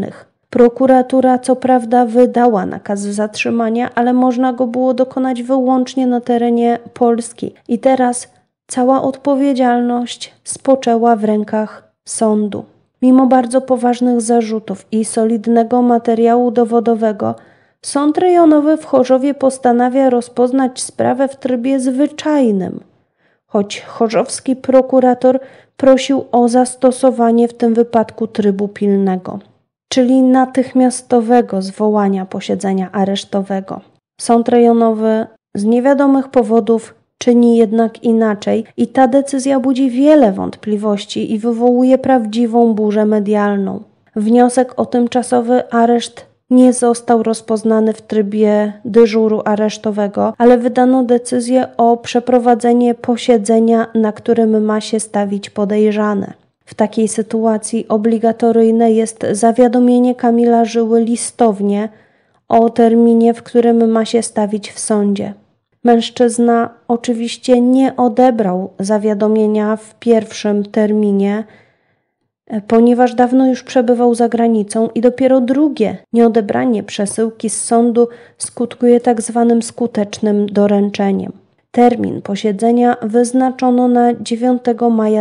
Prokuratura co prawda wydała nakaz zatrzymania, ale można go było dokonać wyłącznie na terenie Polski. I teraz cała odpowiedzialność spoczęła w rękach sądu. Mimo bardzo poważnych zarzutów i solidnego materiału dowodowego, Sąd Rejonowy w Chorzowie postanawia rozpoznać sprawę w trybie zwyczajnym, choć chorzowski prokurator prosił o zastosowanie w tym wypadku trybu pilnego, czyli natychmiastowego zwołania posiedzenia aresztowego. Sąd rejonowy z niewiadomych powodów czyni jednak inaczej i ta decyzja budzi wiele wątpliwości i wywołuje prawdziwą burzę medialną. Wniosek o tymczasowy areszt nie został rozpoznany w trybie dyżuru aresztowego, ale wydano decyzję o przeprowadzenie posiedzenia, na którym ma się stawić podejrzany. W takiej sytuacji obligatoryjne jest zawiadomienie Kamila Żyły listownie o terminie, w którym ma się stawić w sądzie. Mężczyzna oczywiście nie odebrał zawiadomienia w pierwszym terminie, ponieważ dawno już przebywał za granicą i dopiero drugie nieodebranie przesyłki z sądu skutkuje tzw. skutecznym doręczeniem. Termin posiedzenia wyznaczono na 9 maja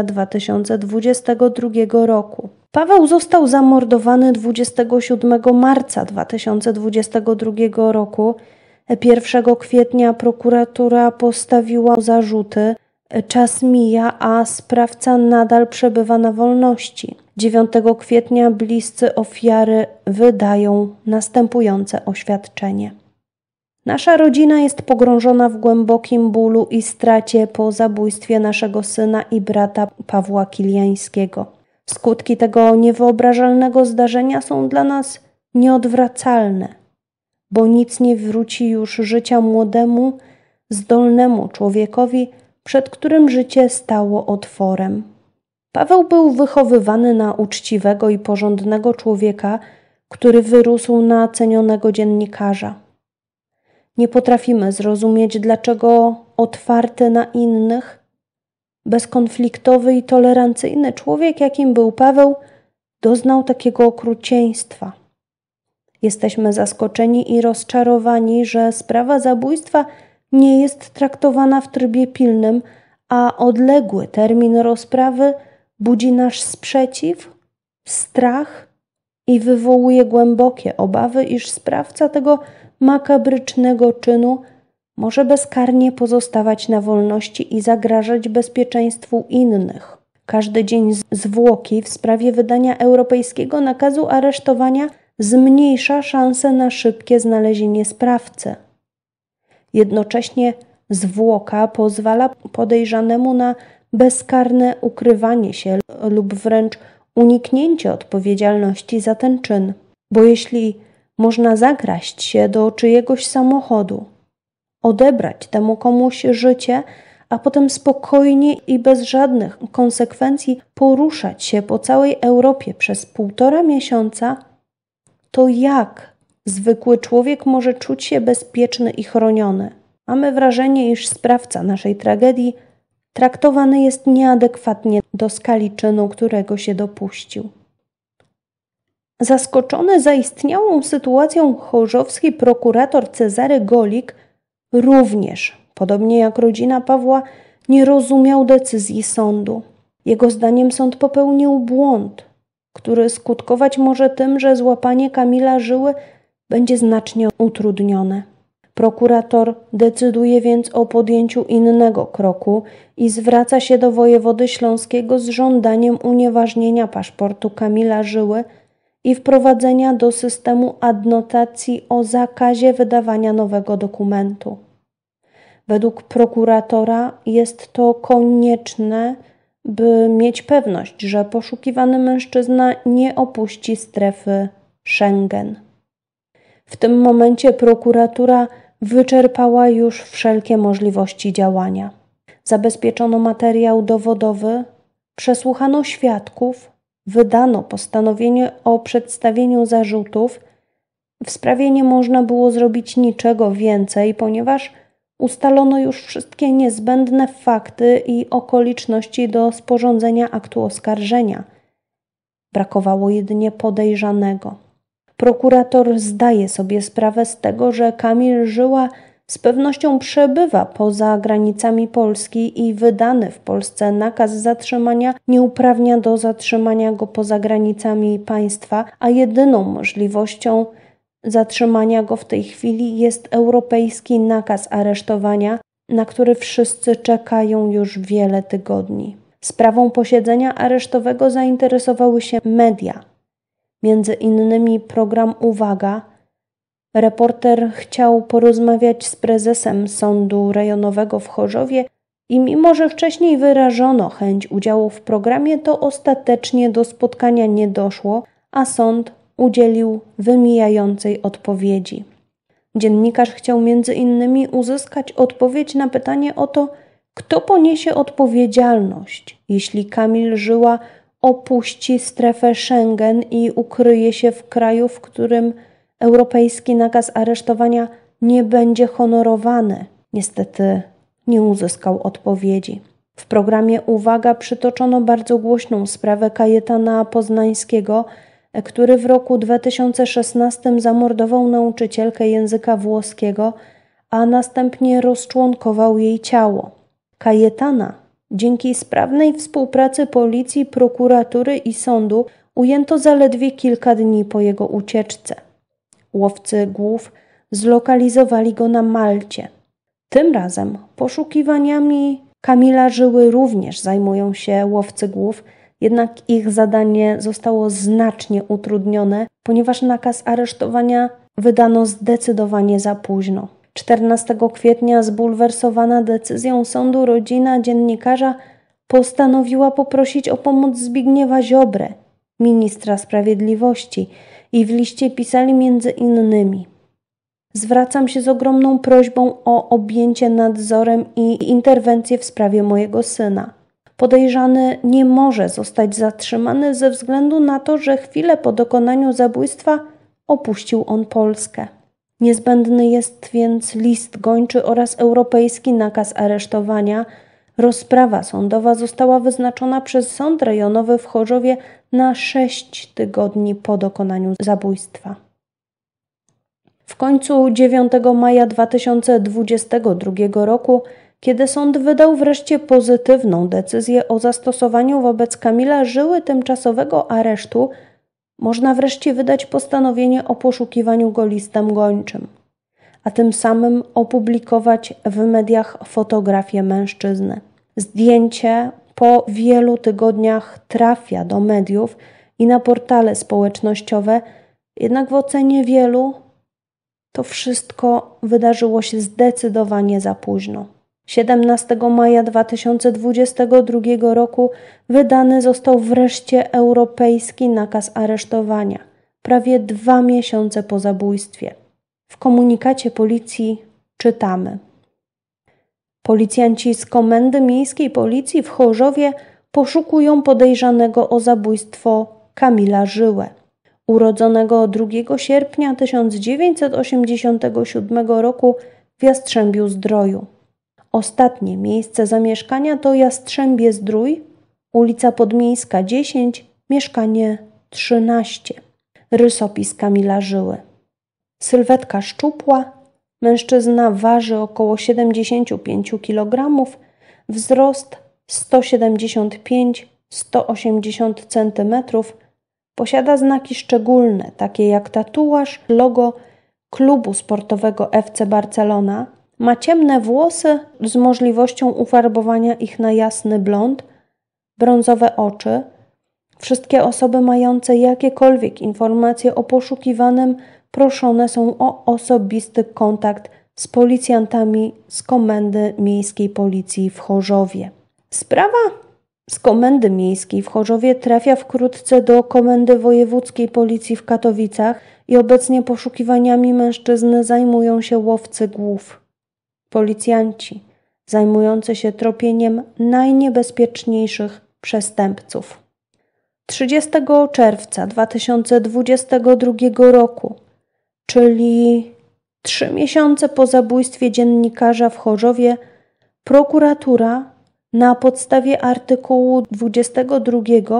2022 roku. Paweł został zamordowany 27 marca 2022 roku. 1 kwietnia prokuratura postawiła zarzuty. Czas mija, a sprawca nadal przebywa na wolności. 9 kwietnia bliscy ofiary wydają następujące oświadczenie. Nasza rodzina jest pogrążona w głębokim bólu i stracie po zabójstwie naszego syna i brata Pawła Kiliańskiego. Skutki tego niewyobrażalnego zdarzenia są dla nas nieodwracalne, bo nic nie wróci już życia młodemu, zdolnemu człowiekowi, przed którym życie stało otworem. Paweł był wychowywany na uczciwego i porządnego człowieka, który wyrósł na cenionego dziennikarza. Nie potrafimy zrozumieć, dlaczego otwarty na innych, bezkonfliktowy i tolerancyjny człowiek, jakim był Paweł, doznał takiego okrucieństwa. Jesteśmy zaskoczeni i rozczarowani, że sprawa zabójstwa nie jest traktowana w trybie pilnym, a odległy termin rozprawy budzi nasz sprzeciw, strach i wywołuje głębokie obawy, iż sprawca tego makabrycznego czynu może bezkarnie pozostawać na wolności i zagrażać bezpieczeństwu innych. Każdy dzień zwłoki w sprawie wydania europejskiego nakazu aresztowania zmniejsza szanse na szybkie znalezienie sprawcy. Jednocześnie zwłoka pozwala podejrzanemu na bezkarne ukrywanie się lub wręcz uniknięcie odpowiedzialności za ten czyn. Bo jeśli można zakraść się do czyjegoś samochodu, odebrać temu komuś życie, a potem spokojnie i bez żadnych konsekwencji poruszać się po całej Europie przez 1,5 miesiąca, to jak zwykły człowiek może czuć się bezpieczny i chroniony? Mamy wrażenie, iż sprawca naszej tragedii traktowany jest nieadekwatnie do skali czynu, którego się dopuścił. Zaskoczony zaistniałą sytuacją chorzowski prokurator Cezary Golik również, podobnie jak rodzina Pawła, nie rozumiał decyzji sądu. Jego zdaniem sąd popełnił błąd, który skutkować może tym, że złapanie Kamila Żyły będzie znacznie utrudnione. Prokurator decyduje więc o podjęciu innego kroku i zwraca się do wojewody śląskiego z żądaniem unieważnienia paszportu Kamila Żyły i wprowadzenia do systemu adnotacji o zakazie wydawania nowego dokumentu. Według prokuratora jest to konieczne, by mieć pewność, że poszukiwany mężczyzna nie opuści strefy Schengen. W tym momencie prokuratura wyczerpała już wszelkie możliwości działania. Zabezpieczono materiał dowodowy, przesłuchano świadków, wydano postanowienie o przedstawieniu zarzutów. W sprawie nie można było zrobić niczego więcej, ponieważ ustalono już wszystkie niezbędne fakty i okoliczności do sporządzenia aktu oskarżenia. Brakowało jedynie podejrzanego. Prokurator zdaje sobie sprawę z tego, że Kamil Żyła z pewnością przebywa poza granicami Polski i wydany w Polsce nakaz zatrzymania nie uprawnia do zatrzymania go poza granicami państwa, a jedyną możliwością zatrzymania go w tej chwili jest europejski nakaz aresztowania, na który wszyscy czekają już wiele tygodni. Sprawą posiedzenia aresztowego zainteresowały się media, między innymi program Uwaga. Reporter chciał porozmawiać z prezesem Sądu Rejonowego w Chorzowie i mimo, że wcześniej wyrażono chęć udziału w programie, to ostatecznie do spotkania nie doszło, a sąd udzielił wymijającej odpowiedzi. Dziennikarz chciał między innymi uzyskać odpowiedź na pytanie o to, kto poniesie odpowiedzialność, jeśli Kamil Żyła opuści strefę Schengen i ukryje się w kraju, w którym europejski nakaz aresztowania nie będzie honorowany. Niestety nie uzyskał odpowiedzi. W programie Uwaga przytoczono bardzo głośną sprawę Kajetana Poznańskiego, który w roku 2016 zamordował nauczycielkę języka włoskiego, a następnie rozczłonkował jej ciało. Kajetana dzięki sprawnej współpracy policji, prokuratury i sądu ujęto zaledwie kilka dni po jego ucieczce. Łowcy głów zlokalizowali go na Malcie. Tym razem poszukiwaniami Kamila Żyły również zajmują się łowcy głów, jednak ich zadanie zostało znacznie utrudnione, ponieważ nakaz aresztowania wydano zdecydowanie za późno. 14 kwietnia zbulwersowana decyzją sądu rodzina dziennikarza postanowiła poprosić o pomoc Zbigniewa Ziobrę, ministra sprawiedliwości, i w liście pisali między innymi: zwracam się z ogromną prośbą o objęcie nadzorem i interwencję w sprawie mojego syna. Podejrzany nie może zostać zatrzymany ze względu na to, że chwilę po dokonaniu zabójstwa opuścił on Polskę. Niezbędny jest więc list gończy oraz europejski nakaz aresztowania. Rozprawa sądowa została wyznaczona przez Sąd Rejonowy w Chorzowie na 6 tygodni po dokonaniu zabójstwa. W końcu 9 maja 2022 roku, kiedy sąd wydał wreszcie pozytywną decyzję o zastosowaniu wobec Kamila Żyły tymczasowego aresztu, można wreszcie wydać postanowienie o poszukiwaniu go listem gończym, a tym samym opublikować w mediach fotografię mężczyzny. Zdjęcie po wielu tygodniach trafia do mediów i na portale społecznościowe, jednak w ocenie wielu to wszystko wydarzyło się zdecydowanie za późno. 17 maja 2022 roku wydany został wreszcie europejski nakaz aresztowania, prawie 2 miesiące po zabójstwie. W komunikacie policji czytamy: policjanci z Komendy Miejskiej Policji w Chorzowie poszukują podejrzanego o zabójstwo Kamila Żyłę, urodzonego 2 sierpnia 1987 roku w Jastrzębiu-Zdroju. Ostatnie miejsce zamieszkania to Jastrzębie-Zdrój, ulica Podmiejska 10, mieszkanie 13. Rysopis Kamila Żyły. Sylwetka szczupła, mężczyzna waży około 75 kg, wzrost 175-180 cm, posiada znaki szczególne, takie jak tatuaż, logo klubu sportowego FC Barcelona, ma ciemne włosy z możliwością ufarbowania ich na jasny blond, brązowe oczy. Wszystkie osoby mające jakiekolwiek informacje o poszukiwanym proszone są o osobisty kontakt z policjantami z Komendy Miejskiej Policji w Chorzowie. Sprawa z Komendy Miejskiej w Chorzowie trafia wkrótce do Komendy Wojewódzkiej Policji w Katowicach i obecnie poszukiwaniami mężczyzny zajmują się łowcy głów. Policjanci zajmujący się tropieniem najniebezpieczniejszych przestępców. 30 czerwca 2022 roku, czyli 3 miesiące po zabójstwie dziennikarza w Chorzowie, prokuratura na podstawie artykułu 22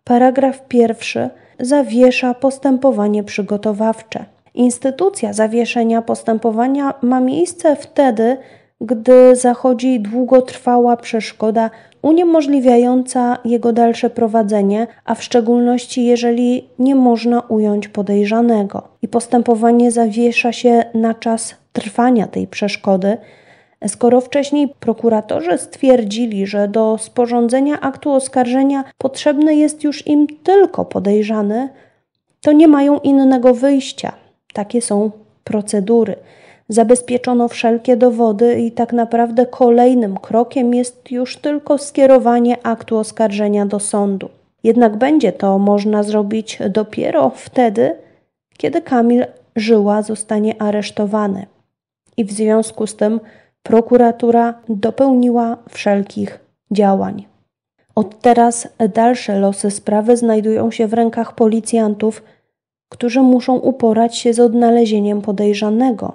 Paragraf 1 zawiesza postępowanie przygotowawcze. Instytucja zawieszenia postępowania ma miejsce wtedy, gdy zachodzi długotrwała przeszkoda uniemożliwiająca jego dalsze prowadzenie, a w szczególności jeżeli nie można ująć podejrzanego. I postępowanie zawiesza się na czas trwania tej przeszkody. Skoro wcześniej prokuratorzy stwierdzili, że do sporządzenia aktu oskarżenia potrzebny jest już im tylko podejrzany, to nie mają innego wyjścia. Takie są procedury. Zabezpieczono wszelkie dowody i tak naprawdę kolejnym krokiem jest już tylko skierowanie aktu oskarżenia do sądu. Jednak będzie to można zrobić dopiero wtedy, kiedy Kamil Żyła zostanie aresztowany. I w związku z tym prokuratura dopełniła wszelkich działań. Od teraz dalsze losy sprawy znajdują się w rękach policjantów, którzy muszą uporać się z odnalezieniem podejrzanego.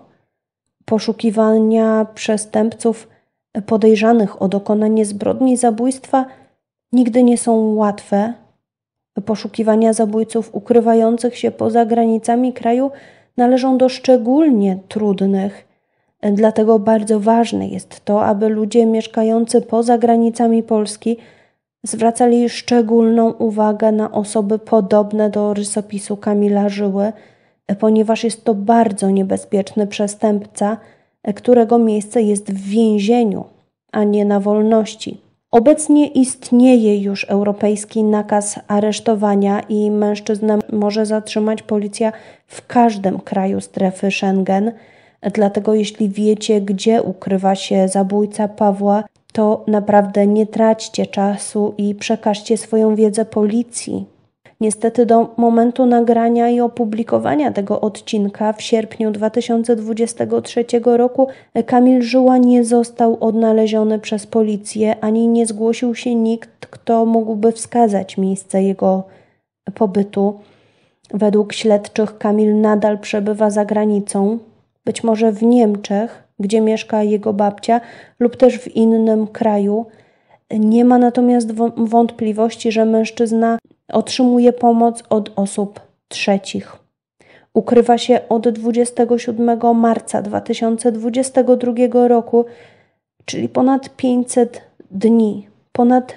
Poszukiwania przestępców podejrzanych o dokonanie zbrodni zabójstwa nigdy nie są łatwe. Poszukiwania zabójców ukrywających się poza granicami kraju należą do szczególnie trudnych. Dlatego bardzo ważne jest to, aby ludzie mieszkający poza granicami Polski zwracali szczególną uwagę na osoby podobne do rysopisu Kamila Żyły, ponieważ jest to bardzo niebezpieczny przestępca, którego miejsce jest w więzieniu, a nie na wolności. Obecnie istnieje już europejski nakaz aresztowania i mężczyznę może zatrzymać policja w każdym kraju strefy Schengen. Dlatego jeśli wiecie, gdzie ukrywa się zabójca Pawła, to naprawdę nie traćcie czasu i przekażcie swoją wiedzę policji. Niestety do momentu nagrania i opublikowania tego odcinka w sierpniu 2023 roku Kamil Żyła nie został odnaleziony przez policję, ani nie zgłosił się nikt, kto mógłby wskazać miejsce jego pobytu. Według śledczych Kamil nadal przebywa za granicą, być może w Niemczech, gdzie mieszka jego babcia, lub też w innym kraju. Nie ma natomiast wątpliwości, że mężczyzna otrzymuje pomoc od osób trzecich. Ukrywa się od 27 marca 2022 roku, czyli ponad 500 dni, ponad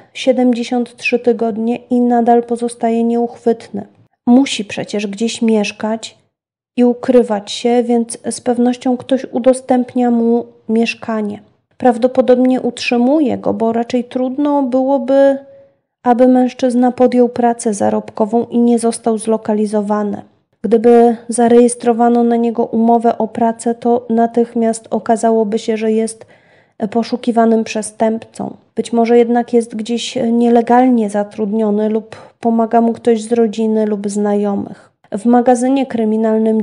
73 tygodnie i nadal pozostaje nieuchwytny. Musi przecież gdzieś mieszkać i ukrywać się, więc z pewnością ktoś udostępnia mu mieszkanie. Prawdopodobnie utrzymuje go, bo raczej trudno byłoby, aby mężczyzna podjął pracę zarobkową i nie został zlokalizowany. Gdyby zarejestrowano na niego umowę o pracę, to natychmiast okazałoby się, że jest poszukiwanym przestępcą. Być może jednak jest gdzieś nielegalnie zatrudniony lub pomaga mu ktoś z rodziny lub znajomych. W magazynie kryminalnym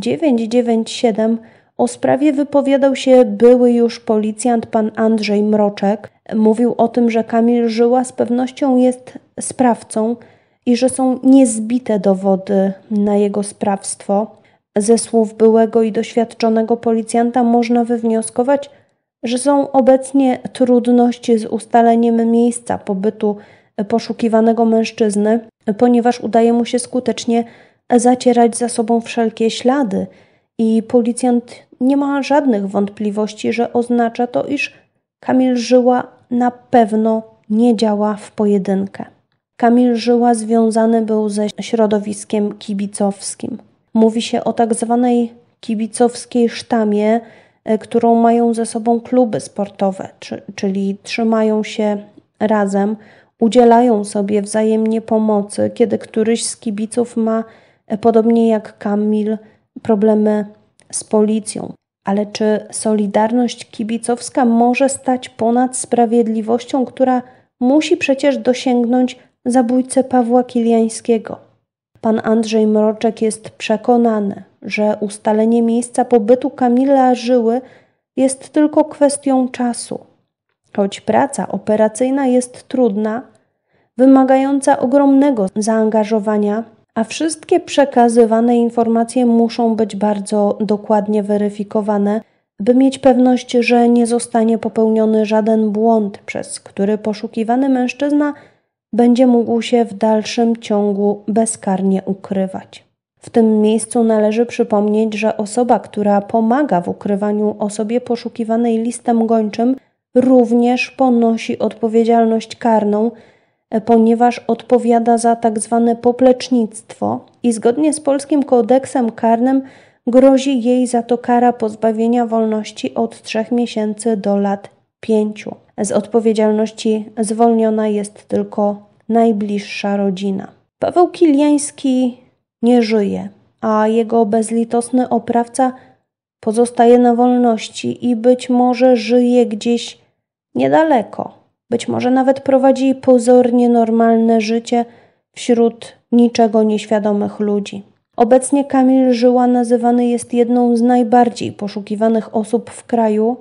997 o sprawie wypowiadał się były już policjant pan Andrzej Mroczek. Mówił o tym, że Kamil Żyła z pewnością jest sprawcą i że są niezbite dowody na jego sprawstwo. Ze słów byłego i doświadczonego policjanta można wywnioskować, że są obecnie trudności z ustaleniem miejsca pobytu poszukiwanego mężczyzny, ponieważ udaje mu się skutecznie zacierać za sobą wszelkie ślady i policjant nie ma żadnych wątpliwości, że oznacza to, iż Kamil Żyła na pewno nie działa w pojedynkę. Kamil Żyła związany był ze środowiskiem kibicowskim. Mówi się o tak zwanej kibicowskiej sztamie, którą mają ze sobą kluby sportowe, czyli trzymają się razem, udzielają sobie wzajemnie pomocy, kiedy któryś z kibiców ma, podobnie jak Kamil, problemy z policją. Ale czy solidarność kibicowska może stać ponad sprawiedliwością, która musi przecież dosięgnąć zabójcę Pawła Kiliańskiego? Pan Andrzej Mroczek jest przekonany, że ustalenie miejsca pobytu Kamila Żyły jest tylko kwestią czasu. Choć praca operacyjna jest trudna, wymagająca ogromnego zaangażowania, a wszystkie przekazywane informacje muszą być bardzo dokładnie weryfikowane, by mieć pewność, że nie zostanie popełniony żaden błąd, przez który poszukiwany mężczyzna będzie mógł się w dalszym ciągu bezkarnie ukrywać. W tym miejscu należy przypomnieć, że osoba, która pomaga w ukrywaniu osobie poszukiwanej listem gończym, również ponosi odpowiedzialność karną, ponieważ odpowiada za tzw. poplecznictwo i zgodnie z polskim kodeksem karnym grozi jej za to kara pozbawienia wolności od 3 miesięcy do lat 5. Z odpowiedzialności zwolniona jest tylko najbliższa rodzina. Paweł Kiliański nie żyje, a jego bezlitosny oprawca pozostaje na wolności i być może żyje gdzieś niedaleko. Być może nawet prowadzi pozornie normalne życie wśród niczego nieświadomych ludzi. Obecnie Kamil Żyła nazywany jest jedną z najbardziej poszukiwanych osób w kraju.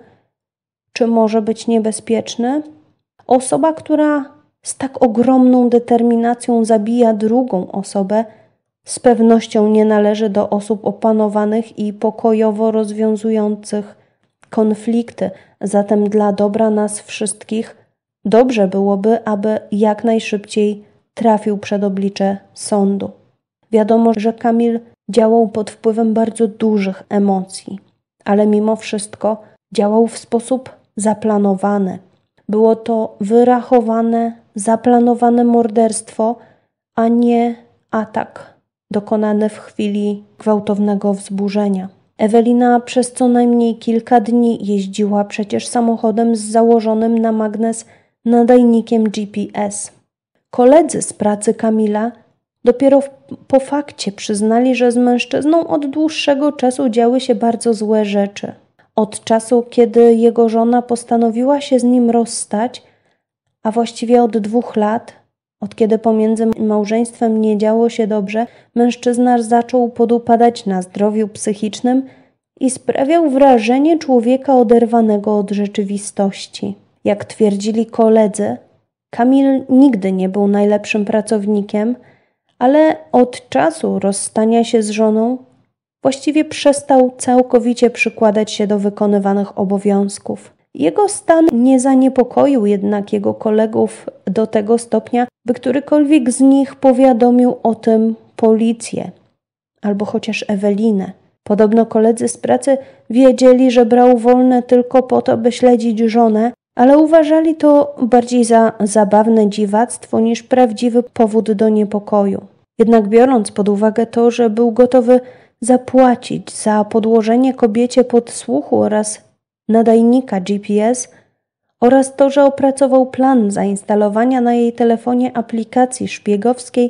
Czy może być niebezpieczny? Osoba, która z tak ogromną determinacją zabija drugą osobę, z pewnością nie należy do osób opanowanych i pokojowo rozwiązujących konflikty. Zatem dla dobra nas wszystkich dobrze byłoby, aby jak najszybciej trafił przed oblicze sądu. Wiadomo, że Kamil działał pod wpływem bardzo dużych emocji, ale mimo wszystko działał w sposób zaplanowany. Było to wyrachowane, zaplanowane morderstwo, a nie atak dokonany w chwili gwałtownego wzburzenia. Ewelina przez co najmniej kilka dni jeździła przecież samochodem z założonym na magnes nadajnikiem GPS. Koledzy z pracy Kamila dopiero po fakcie przyznali, że z mężczyzną od dłuższego czasu działy się bardzo złe rzeczy. Od czasu, kiedy jego żona postanowiła się z nim rozstać, a właściwie od 2 lat, od kiedy pomiędzy małżeństwem nie działo się dobrze, mężczyzna zaczął podupadać na zdrowiu psychicznym i sprawiał wrażenie człowieka oderwanego od rzeczywistości. Jak twierdzili koledzy, Kamil nigdy nie był najlepszym pracownikiem, ale od czasu rozstania się z żoną właściwie przestał całkowicie przykładać się do wykonywanych obowiązków. Jego stan nie zaniepokoił jednak jego kolegów do tego stopnia, by którykolwiek z nich powiadomił o tym policję albo chociaż Ewelinę. Podobno koledzy z pracy wiedzieli, że brał wolne tylko po to, by śledzić żonę, ale uważali to bardziej za zabawne dziwactwo niż prawdziwy powód do niepokoju. Jednak biorąc pod uwagę to, że był gotowy zapłacić za podłożenie kobiecie podsłuchu oraz nadajnika GPS oraz to, że opracował plan zainstalowania na jej telefonie aplikacji szpiegowskiej,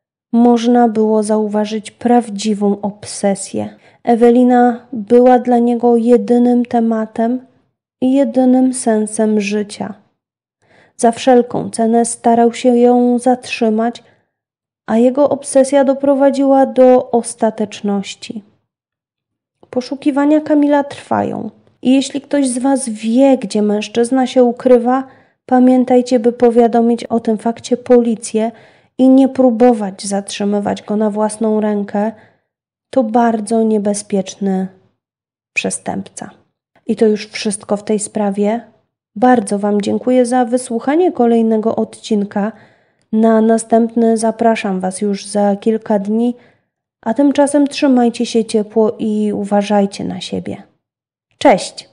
można było zauważyć prawdziwą obsesję. Ewelina była dla niego jedynym tematem i jedynym sensem życia. Za wszelką cenę starał się ją zatrzymać, a jego obsesja doprowadziła do ostateczności. Poszukiwania Kamila trwają i jeśli ktoś z Was wie, gdzie mężczyzna się ukrywa, pamiętajcie, by powiadomić o tym fakcie policję i nie próbować zatrzymywać go na własną rękę. To bardzo niebezpieczny przestępca. I to już wszystko w tej sprawie. Bardzo Wam dziękuję za wysłuchanie kolejnego odcinka. Na następny zapraszam Was już za kilka dni, a tymczasem trzymajcie się ciepło i uważajcie na siebie. Cześć!